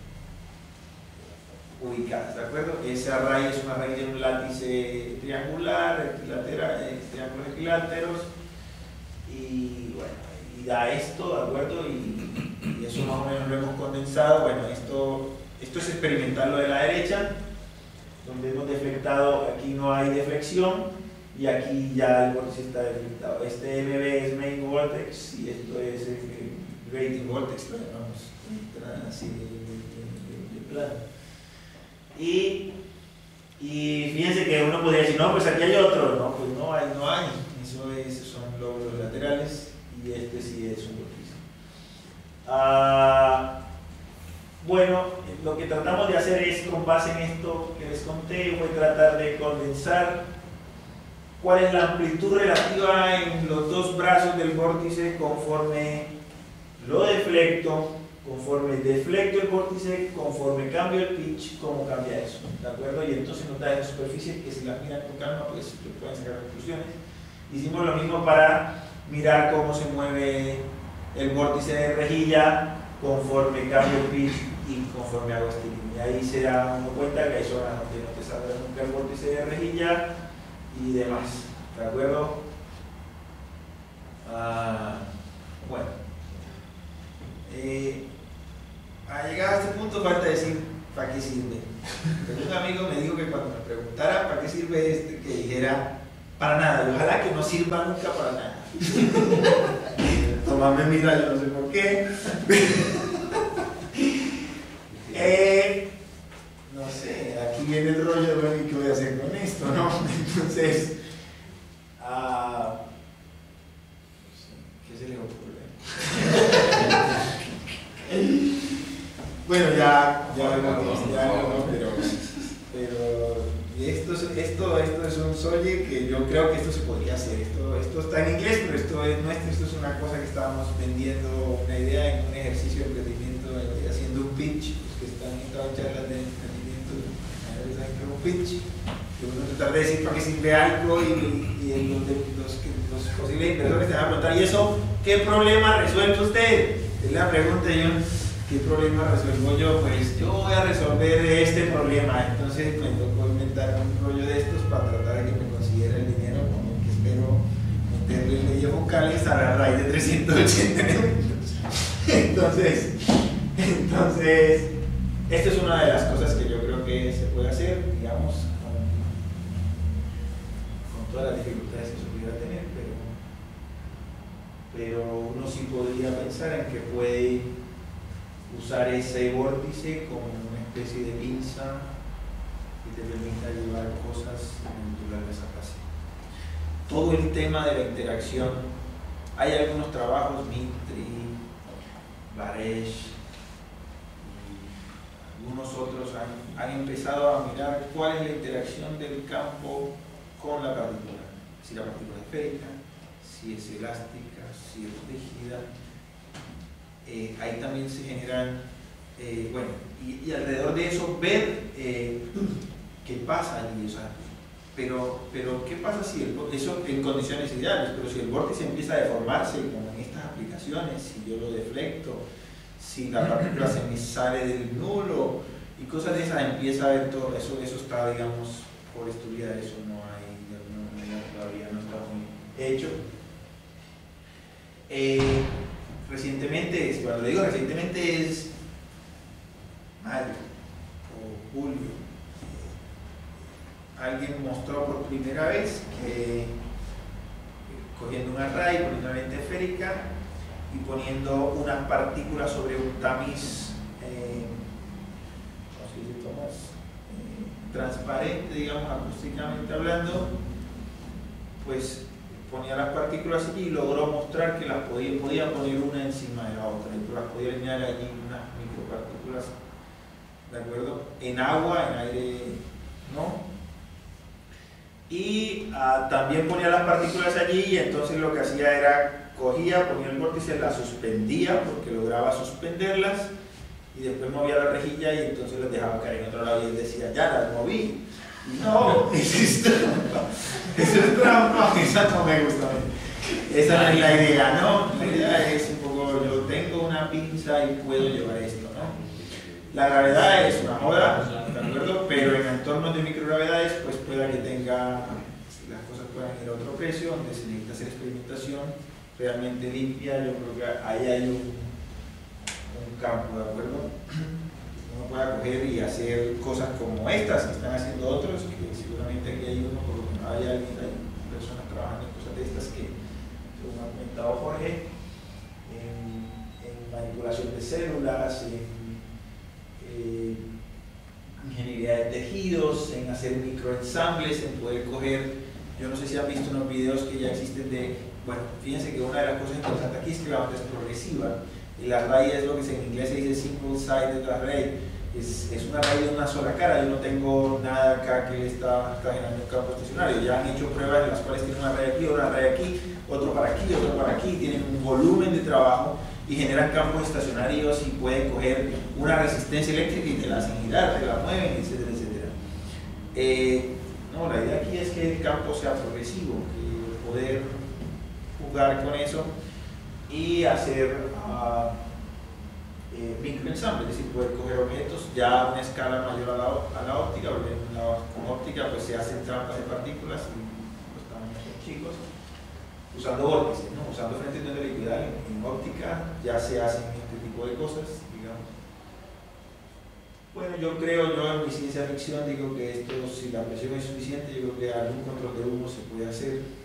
ubicadas, ¿de acuerdo? Ese array es un array de un látice triangular, equilatera, eh, triángulos equiláteros, y bueno, y da esto, ¿de acuerdo? Y, y eso más o menos lo hemos condensado. Bueno, esto, esto es experimental lo de la derecha, donde hemos deflectado, aquí no hay deflexión, y aquí ya el vórtice está deflectado. Este M B es main vortex y esto es el, el grating vortex, lo llamamos así de, de, de, de plano. Y, y fíjense que uno podría decir, no, pues aquí hay otro. No, pues no hay, no hay. Eso es, son lóbulos laterales y este sí es un vórtice. Ah, bueno, lo que tratamos de hacer es, con base en esto que les conté, fue tratar de condensar cuál es la amplitud relativa en los dos brazos del vórtice conforme lo deflecto, conforme deflecto el vórtice, conforme cambio el pitch, cómo cambia eso, ¿de acuerdo? Y entonces notas en superficies que si las miran con calma, pues pueden sacar conclusiones. Hicimos lo mismo para mirar cómo se mueve el vórtice de rejilla conforme cambio el pitch y conforme hago este línea. Y ahí se da uno cuenta que hay zonas donde no te saldrá nunca el vórtice de rejilla y demás, ¿de acuerdo? Ah, bueno, eh, a llegar a este punto falta decir para qué sirve. Pero un amigo me dijo que cuando me preguntara para qué sirve este, que dijera para nada, y ojalá que no sirva nunca para nada. Tomame mira, yo no sé por qué. eh, no sé, aquí viene el rollo de bueno, ¿y qué voy a hacer con esto? ¿No? Entonces, uh, ¿qué se le ocurre? Bueno, ya, ya vemos, ya vemos, pero, pero esto, esto, esto es un solle que yo creo que esto se podría hacer. Esto, esto está en inglés, pero esto es nuestro, esto es una cosa que estábamos vendiendo, una idea en un ejercicio de emprendimiento, haciendo un pitch, los que están en charlas de emprendimiento, saben que es un pitch, que uno tratar de decir para qué sirve algo y, y los, los, los posibles inversores te van a preguntar, ¿y eso qué problema resuelve usted? Es la pregunta. Yo, ¿qué problema resuelvo yo? Pues yo voy a resolver este problema. Entonces me tocó inventar un rollo de estos para tratar de que me consiguiera el dinero, como que espero meterle leyes vocales a la raíz de trescientos ochenta elementos. Entonces, entonces, esto es una de las cosas que yo creo que se puede hacer, digamos, con, con todas las dificultades que se pudiera tener, pero, pero uno sí podría pensar en que puede usar ese vórtice como una especie de pinza que te permita llevar cosas naturales a casa. Todo el tema de la interacción, hay algunos trabajos, Mitri, Baresh y algunos otros han, han empezado a mirar cuál es la interacción del campo con la partícula, si la partícula es esférica, si es elástica, si es rígida. Eh, ahí también se generan, eh, bueno, y, y alrededor de eso ver eh, qué pasa allí, o sea, pero, pero qué pasa si el, eso en condiciones ideales, pero si el vórtice empieza a deformarse, como en estas aplicaciones, si yo lo deflecto, si la partícula se me sale del nulo y cosas de esas, empieza a ver todo eso, eso está, digamos, por estudiar, eso no hay, no, todavía no está muy hecho. Eh, Recientemente, cuando le digo recientemente es mayo o julio, eh, alguien mostró por primera vez que eh, cogiendo un array, poniendo una lente esférica y poniendo unas partículas sobre un tamiz eh, ¿cómo se dice, Tomás? Eh, transparente, digamos, acústicamente hablando, pues ponía las partículas allí y logró mostrar que las podía, podía poner una encima de la otra, y las podía alinear allí unas micropartículas, ¿de acuerdo? En agua, en aire, ¿no? Y ah, también ponía las partículas allí y entonces lo que hacía era, cogía, ponía el vórtice, las suspendía porque lograba suspenderlas y después movía la rejilla y entonces las dejaba caer en otro lado y él decía, ya las moví. No, eso es trampa, eso es trampa, esa no me gusta. Esa no es la idea, ¿no? La idea es un poco, yo tengo una pinza y puedo llevar esto, ¿no? La gravedad es una joda, ¿de acuerdo? Pero en entornos de microgravedades, pues pueda que tenga, las cosas puedan ir a otro precio, donde se necesita hacer experimentación realmente limpia, yo creo que ahí hay un, un campo, ¿de acuerdo? Uno pueda coger y hacer cosas como estas que están haciendo otros, que seguramente aquí hay uno, por lo que no hay alguien, hay personas trabajando en cosas de estas que, según ha comentado Jorge, en, en manipulación de células, en eh, ingeniería de tejidos, en hacer microensambles, en poder coger, yo no sé si han visto unos videos que ya existen de, bueno, fíjense que una de las cosas interesantes aquí es que la onda es progresiva. El array es lo que en inglés se dice single sided array, es, es un array de una sola cara. Yo no tengo nada acá que está, está generando un campo estacionario. Ya han hecho pruebas en las cuales tienen un array aquí, un array aquí, otro para aquí, otro para aquí, tienen un volumen de trabajo y generan campos estacionarios y pueden coger una resistencia eléctrica y te la hacen girar, te la mueven, etcétera, etcétera. Eh, no, la idea aquí es que el campo sea progresivo, que poder jugar con eso y hacer uh, eh, microensambles, es decir, poder coger objetos ya a una escala mayor a la, a la óptica, porque en la, con óptica pues se hacen trampas de partículas y los tamaños son chicos, usando vórtices, ¿no? Usando frentes de liquidar en, en óptica ya se hacen este tipo de cosas, digamos. Bueno, yo creo, yo en mi ciencia ficción digo que esto, si la presión es suficiente, yo creo que algún control de humo se puede hacer.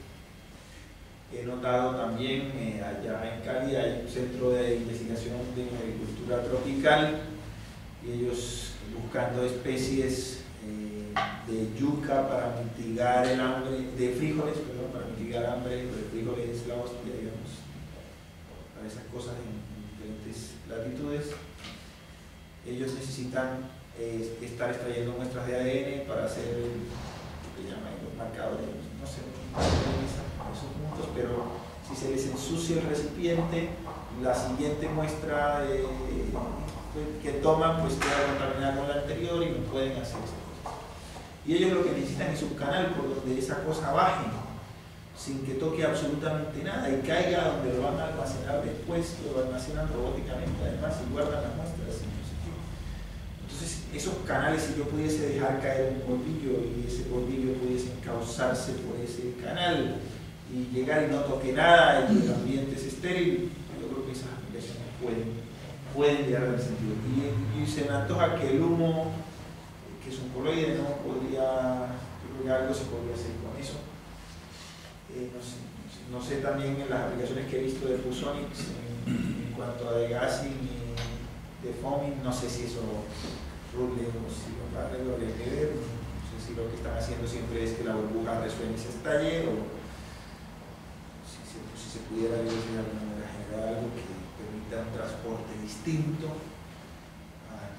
He notado también, eh, allá en Cali hay un centro de investigación de agricultura tropical y ellos buscando especies eh, de yuca para mitigar el hambre, de frijoles, perdón, para mitigar hambre, de frijoles, la hostia, digamos, para esas cosas en, en diferentes latitudes. Ellos necesitan eh, estar extrayendo muestras de A D N para hacer lo que llaman los marcadores, no sé, esos puntos, pero si se les ensucia el recipiente, la siguiente muestra eh, que toman pues queda contaminada con la anterior y no pueden hacer esas cosas. Y ellos lo que necesitan es un canal por donde esa cosa baje sin que toque absolutamente nada y caiga donde lo van a almacenar después, lo almacenan robóticamente además y guardan las muestras. Entonces, esos canales, si yo pudiese dejar caer un polvillo y ese polvillo pudiese encauzarse por ese canal y llegar y no toque nada y el ambiente es estéril, yo creo que esas aplicaciones pueden, pueden llegar al sentido. Y, y se me antoja que el humo, que es un coloide, no podría, yo creo que algo se podría hacer con eso. Eh, no, sé, no sé también en las aplicaciones que he visto de Pusonics en, en cuanto a degassing y de foaming, no sé si eso rule o si lo va a habría que ver, no sé si lo que están haciendo siempre es que la burbuja resuene y se estalle, o si se, si se pudiera de alguna manera generar algo que permita un transporte distinto. Ah.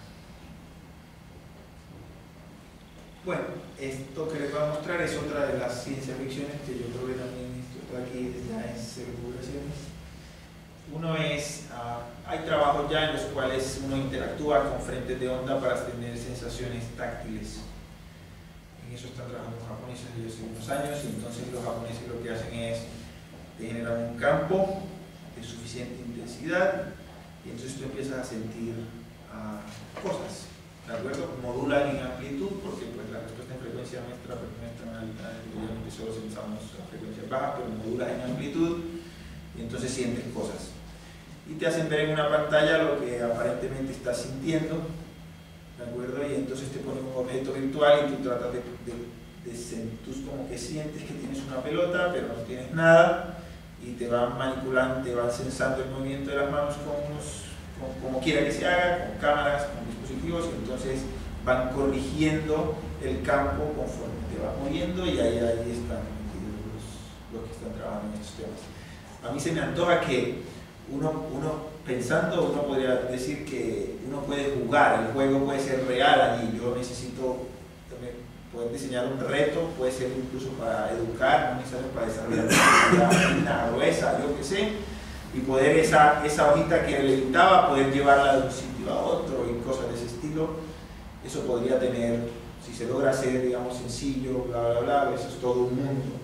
Bueno, esto que les voy a mostrar es otra de las ciencia ficciones que yo creo que también esto está aquí ya en circulaciones. Uno es, uh, hay trabajos ya en los cuales uno interactúa con frentes de onda para tener sensaciones táctiles. En eso están trabajando los japoneses desde hace unos años, y entonces los japoneses lo que hacen es te generan un campo de suficiente intensidad y entonces tú empiezas a sentir uh, cosas, ¿de acuerdo? Modulan en amplitud porque pues, la respuesta en frecuencia nuestra pues, no es tan alta, obviamente solo sensamos a frecuencias bajas, pero modulan en amplitud y entonces sientes cosas. Y te hacen ver en una pantalla lo que aparentemente estás sintiendo, ¿de acuerdo? Y entonces te ponen un objeto virtual y tú tratas de, de, de, de tú como que sientes que tienes una pelota, pero no tienes nada, y te van manipulando, te van sensando el movimiento de las manos con unos, con, como quiera que se haga, con cámaras, con dispositivos, y entonces van corrigiendo el campo conforme te vas moviendo, y ahí, ahí están metidos los, los que están trabajando en estos temas. A mí se me antoja que Uno, uno pensando, uno podría decir que uno puede jugar, el juego puede ser real allí. Yo necesito también poder diseñar un reto, puede ser incluso para educar, no necesariamente para desarrollar una gruesa, yo qué sé, y poder esa, esa hojita que le editaba, poder llevarla de un sitio a otro y cosas de ese estilo. Eso podría tener, si se logra hacer, digamos, sencillo, bla, bla, bla, eso es todo un mundo.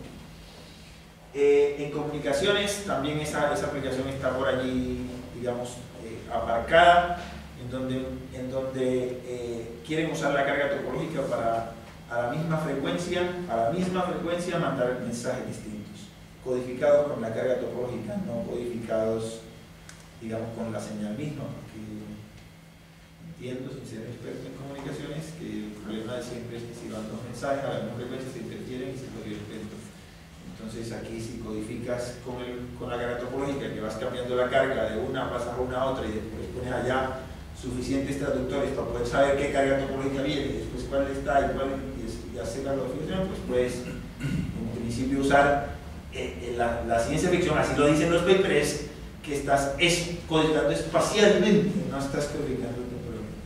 Eh, en comunicaciones también esa, esa aplicación está por allí, digamos, eh, aparcada, en donde, en donde eh, quieren usar la carga topológica para a la misma frecuencia, a la misma frecuencia mandar mensajes distintos, codificados con la carga topológica, no codificados, digamos, con la señal misma, porque entiendo, sin ser experto en comunicaciones, que el problema de siempre es que si van dos mensajes a la misma frecuencia se interfieren y se puede ir lento. Entonces aquí si codificas con, el, con la carga topológica, que vas cambiando la carga de una, pasas a una a otra y después pones allá suficientes traductores para poder saber qué carga topológica viene y después cuál está y cuál y, y hacer la codificación, pues puedes en principio usar eh, la, la ciencia ficción, así lo dicen los papers, que estás es, codificando espacialmente, no estás codificando topológicamente,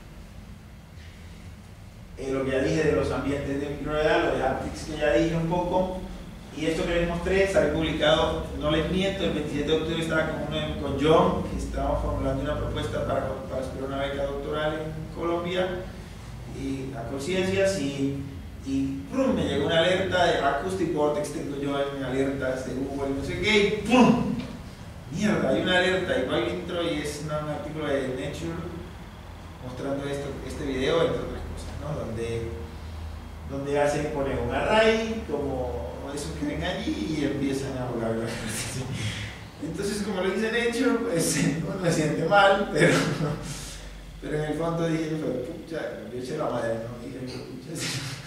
¿no? Eh, lo que ya dije de los ambientes de microrealidad, lo de haptics que ya dije un poco. Y esto que les mostré sale publicado, no les miento, el veintisiete de octubre estaba con, uno, con John, que estábamos formulando una propuesta para, para esperar una beca doctoral en Colombia, y a Conciencias, y, y ¡prum! Me llegó una alerta de Acoustic Vortex, tengo yo en alertas de Google, no sé qué, y ¡pum! Mierda, hay una alerta, y va el intro y es una, un artículo de Nature mostrando esto, este video, entre otras cosas, ¿no? Donde, donde hacen, ponen un array, como esos que ven allí y empiezan a volar. Entonces, como lo dicen hecho, pues uno se siente mal, pero, pero en el fondo dije, pucha, yo eché la madre, no dije, pucha.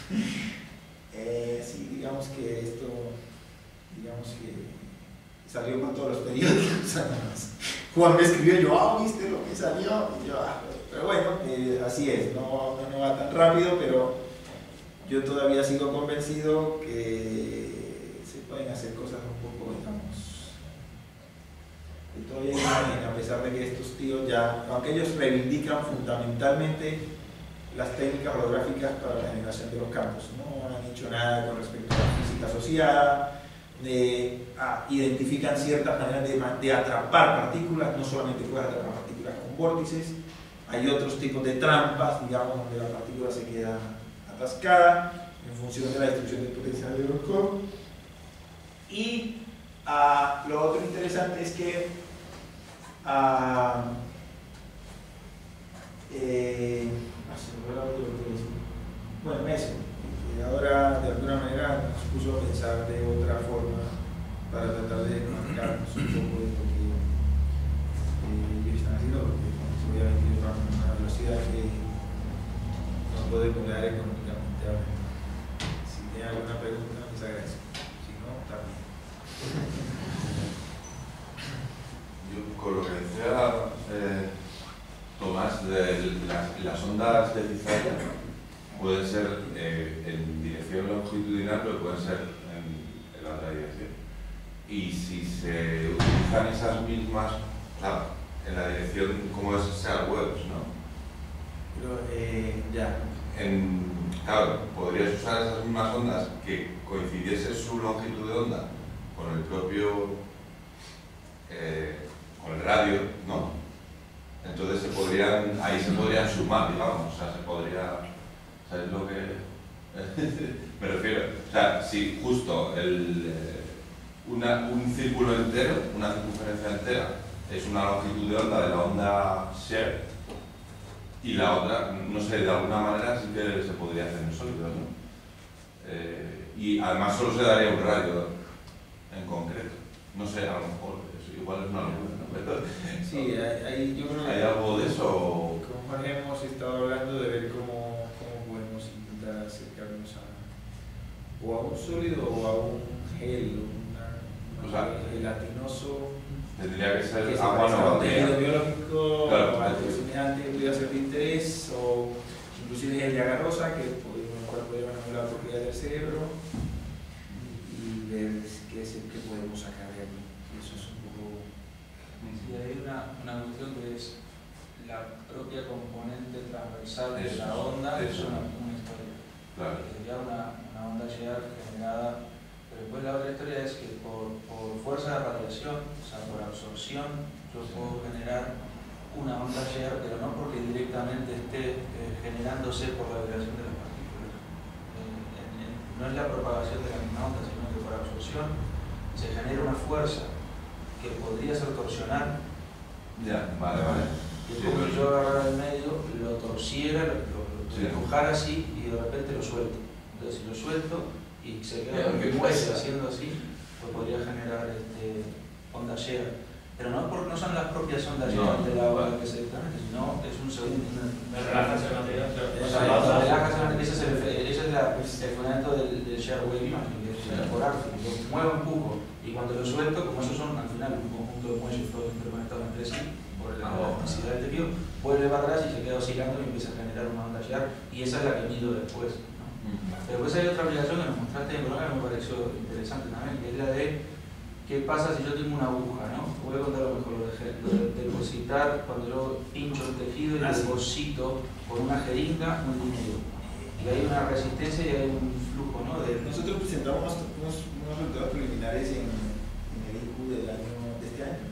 Eh, sí, digamos que esto, digamos que salió con todos los periódicos. Juan me escribió, yo, ah, ¿viste lo que salió? Y yo, ah, pero bueno, eh, así es, no, no, no va tan rápido, pero yo todavía sigo convencido que se pueden hacer cosas un poco, digamos, de todavía imagen, a pesar de que estos tíos ya, aunque ellos reivindican fundamentalmente las técnicas holográficas para la generación de los campos, no han hecho nada con respecto a la física asociada, de, ah, identifican ciertas maneras de, de atrapar partículas, no solamente puedes atrapar partículas con vórtices, hay otros tipos de trampas, digamos, donde la partícula se queda atascada en función de la destrucción del potencial de Roscoe. Y uh, lo otro interesante es que uh, eh, bueno, eso, y ahora de alguna manera nos puso a pensar de otra forma para tratar de comunicarnos un poco de lo que eh, ellos están haciendo, porque obviamente ellos van a una velocidad que no podemos dar económicamente hablando. Si tienen alguna pregunta, les agradezco. Si no, también. Yo, con lo que decía eh, Tomás, de las, las ondas de cizalla pueden ser eh, en dirección longitudinal, pero pueden ser en, en la otra dirección. Y si se utilizan esas mismas, claro, en la dirección como es Share Webs, ¿no? Pero, eh, ya. En, claro, podrías usar esas mismas ondas que coincidiese su longitud de onda con el propio, eh, con el radio, ¿no? Entonces se podrían, ahí se podrían sumar, digamos, o sea, se podría, ¿sabes lo que me refiero? O sea, si justo el, una, un círculo entero, una circunferencia entera, es una longitud de onda de la onda Share, y la otra, no sé, de alguna manera sí que se podría hacer en sólidos, ¿no? Eh, y además solo se daría un radio en concreto. No sé, a lo mejor, eso igual es una locura, ¿no? Pero, sí, hay, hay, yo creo que ¿hay algo de eso? Con Jorge hemos estado hablando de ver cómo, cómo podemos intentar acercarnos a, o a un sólido o a un gel, una, O sea, gelatinoso. Tendría que ser que se agua parezca a no un tejido biológico, Claro, o algo semejante que pudiera ser de interés, o inclusive gel de agarrosa, que podemos, el cual podría mejorar la propiedad del cerebro, y ver qué es el que podemos sacar de aquí. Eso es un poco... Sí, hay una, una cuestión que es la propia componente transversal de Eso, la onda, que es eso. una, una historia. Claro. Que sería una, una onda Shear generada. Pero después la otra historia es que por, por fuerza de radiación, o sea, por absorción, yo puedo generar una onda Shear, pero no porque directamente esté eh, generándose por la vibración de las partículas. Eh, en, en, no es la propagación de la misma onda, sino que por absorción se genera una fuerza que podría ser torsional. Ya, vale, vale. Que Sí, como pero- yo agarrara el medio, lo torciera, lo, lo, lo Sí. empujara así y de repente lo suelto. Entonces si lo suelto y se queda Bien, ¿qué muelle pasa? haciendo así, pues podría generar este, onda Shear. Pero no, por, no son las propias ondas No, Shear de la vale. onda que se directamente, sino es un segundo. Me relajas el material, O pero sea, la relaja, ese es el, ese es la, el fundamento del, del Shear Wave Imaging, que es por arte. Lo muevo, empujo y cuando lo suelto, como esos son al final un conjunto de muelles todos interconectados entre sí, por la elasticidad del tejido, vuelve para atrás y se queda oscilando y empieza a generar una onda Shear, y esa es la que mido después, ¿no? Pero después hay otra aplicación que nos mostraste en programa que me pareció interesante también, que es la de qué pasa si yo tengo una aguja, ¿no? Voy a contar lo mejor, lo de, lo de depositar, cuando yo pincho el tejido y Ah, sí. deposito con una jeringa un líquido. Y hay una resistencia y hay un flujo, ¿no? De, Nosotros presentamos unos, unos resultados preliminares en, en el I Q del año, de este año,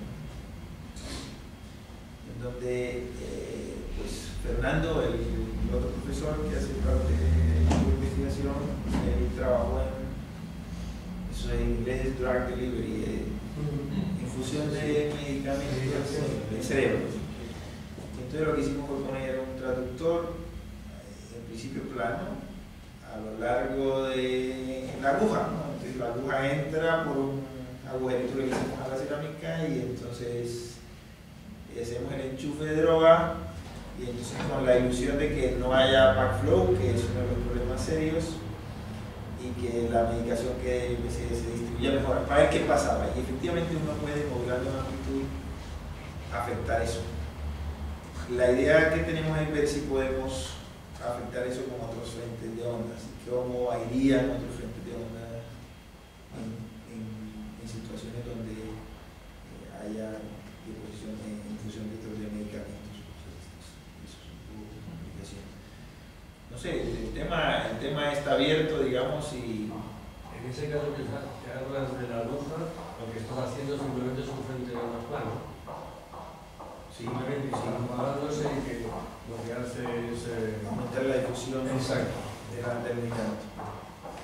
en donde eh, pues, Fernando, el, el otro profesor que hace parte de la investigación, él trabajó en, eso en inglés es drug delivery, eh, infusión de medicamentos en el cerebro. Entonces lo que hicimos fue poner un traductor, eh, en principio plano, a lo largo de la aguja, ¿no? Entonces la aguja entra por un agujerito que le hicimos a la cerámica y entonces hacemos el enchufe de droga y entonces con la ilusión de que no haya backflow, que es uno de los problemas serios, y que la medicación que se, se distribuya mejor, para ver qué pasaba. Y efectivamente uno puede modular la magnitud, afectar eso. La idea que tenemos es ver si podemos afectar eso con otros frentes de ondas, y cómo irían otros frentes de ondas en, en, en situaciones donde eh, haya deposición de infusión de estos de medicamentos. Eso es un poco de complicación. No sé, el tema, el tema está abierto, digamos, y En ese caso que que hablas de la aguja, lo que estás haciendo simplemente es un frente de onda plano. Simplemente estás parándose y que lo que hace es... eh, aumentar la difusión Exacto. de la del medicamento.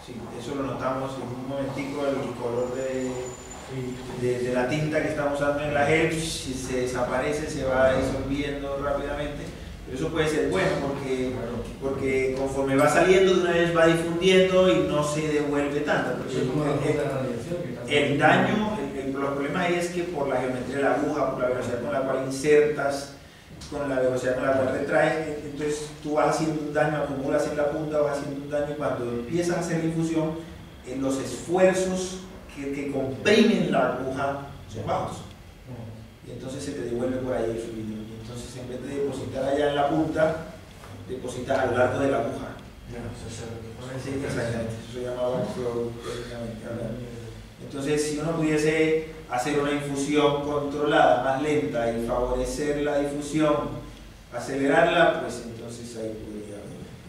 Sí, eso lo notamos en un momentico, el color de, de, de la tinta que estamos usando en la Help se desaparece, se va disolviendo rápidamente. Pero eso puede ser bueno porque, porque conforme va saliendo de una vez va difundiendo y no se devuelve tanto. Porque el, el daño, el, el, los problemas ahí es que por la geometría de la aguja, por la velocidad con la cual insertas, con la velocidad con la cual retraes, entonces tú vas haciendo un daño, acumulas en la punta, vas haciendo un daño y cuando empiezas a hacer la infusión, eh, los esfuerzos que, que comprimen la aguja son bajos. Y entonces se te devuelve por ahí el fluido. Entonces, en vez de depositar allá en la punta, depositas a lo largo de la aguja. Sí, exactamente. Eso se llama backflow técnicamente hablando. Entonces, si uno pudiese hacer una infusión controlada, más lenta, y favorecer la difusión, acelerarla, pues entonces ahí podría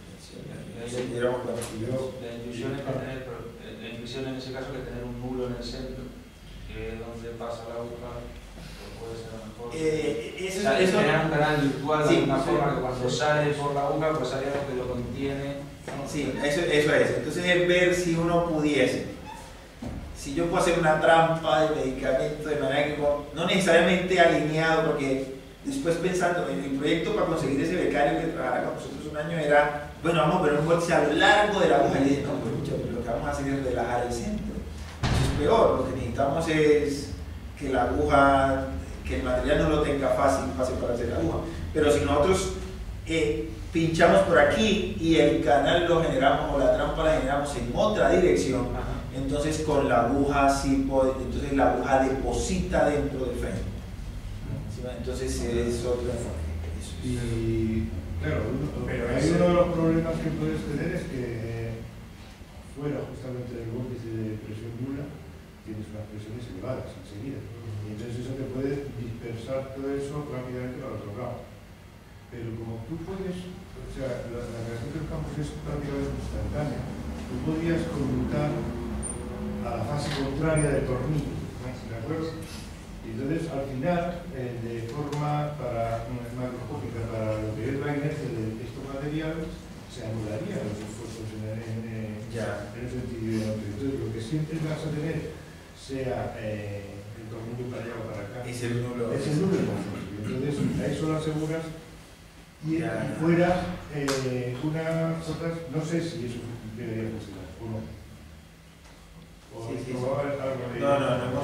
haber. La infusión es tener, la infusión en ese caso es tener un nulo en el centro, que es donde pasa la aguja. Puede ser a lo mejor. Eh, eso, o sea, eso, crear un canal virtual sí, de una sí, forma que cuando sí. sale por la aguja, pues sale algo que lo contiene. Sí, eso, eso es. Entonces es ver si uno pudiese. Si yo puedo hacer una trampa de medicamento de manera que no necesariamente alineado, porque después pensando en el proyecto para conseguir ese becario que trabajara con nosotros un año era, bueno, vamos a poner un vórtice a lo largo de la aguja. Y dije, no, pues mucho, pero lo que vamos a hacer es relajar el centro. Eso es peor, lo que necesitamos es que la aguja, que el material no lo tenga fácil, fácil para hacer la aguja. Pero si nosotros eh, pinchamos por aquí y el canal lo generamos o la trampa la generamos en otra dirección, entonces con la aguja sí puede, entonces la aguja deposita dentro del freno. ¿Sí? Entonces es otro enfoque. Eso es. Y claro, uno, pero hay ese... uno de los problemas que puedes tener es que fuera justamente del vórtice de presión nula tienes unas presiones elevadas enseguida. Y entonces eso te puede dispersar todo eso rápidamente para otro lado. Pero como tú puedes, o sea, la, la reacción de los campos es prácticamente instantánea, tú podrías conmutar a la fase contraria del tornillo, ¿de acuerdo? Y entonces al final, eh, de forma para, macroscópica, para lo que es la inercia de estos materiales, se anularían los esfuerzos en, en, en, Ya. en el sentido de entonces lo que siempre vas a tener sea eh, el tornillo para allá o para acá, Es el nulo. es el número. Entonces a eso lo aseguras y, Ya. y fuera eh, unas otras, no sé si eso debería funcionar o no. O Sí, sí, o sí. algo de- No, no, no es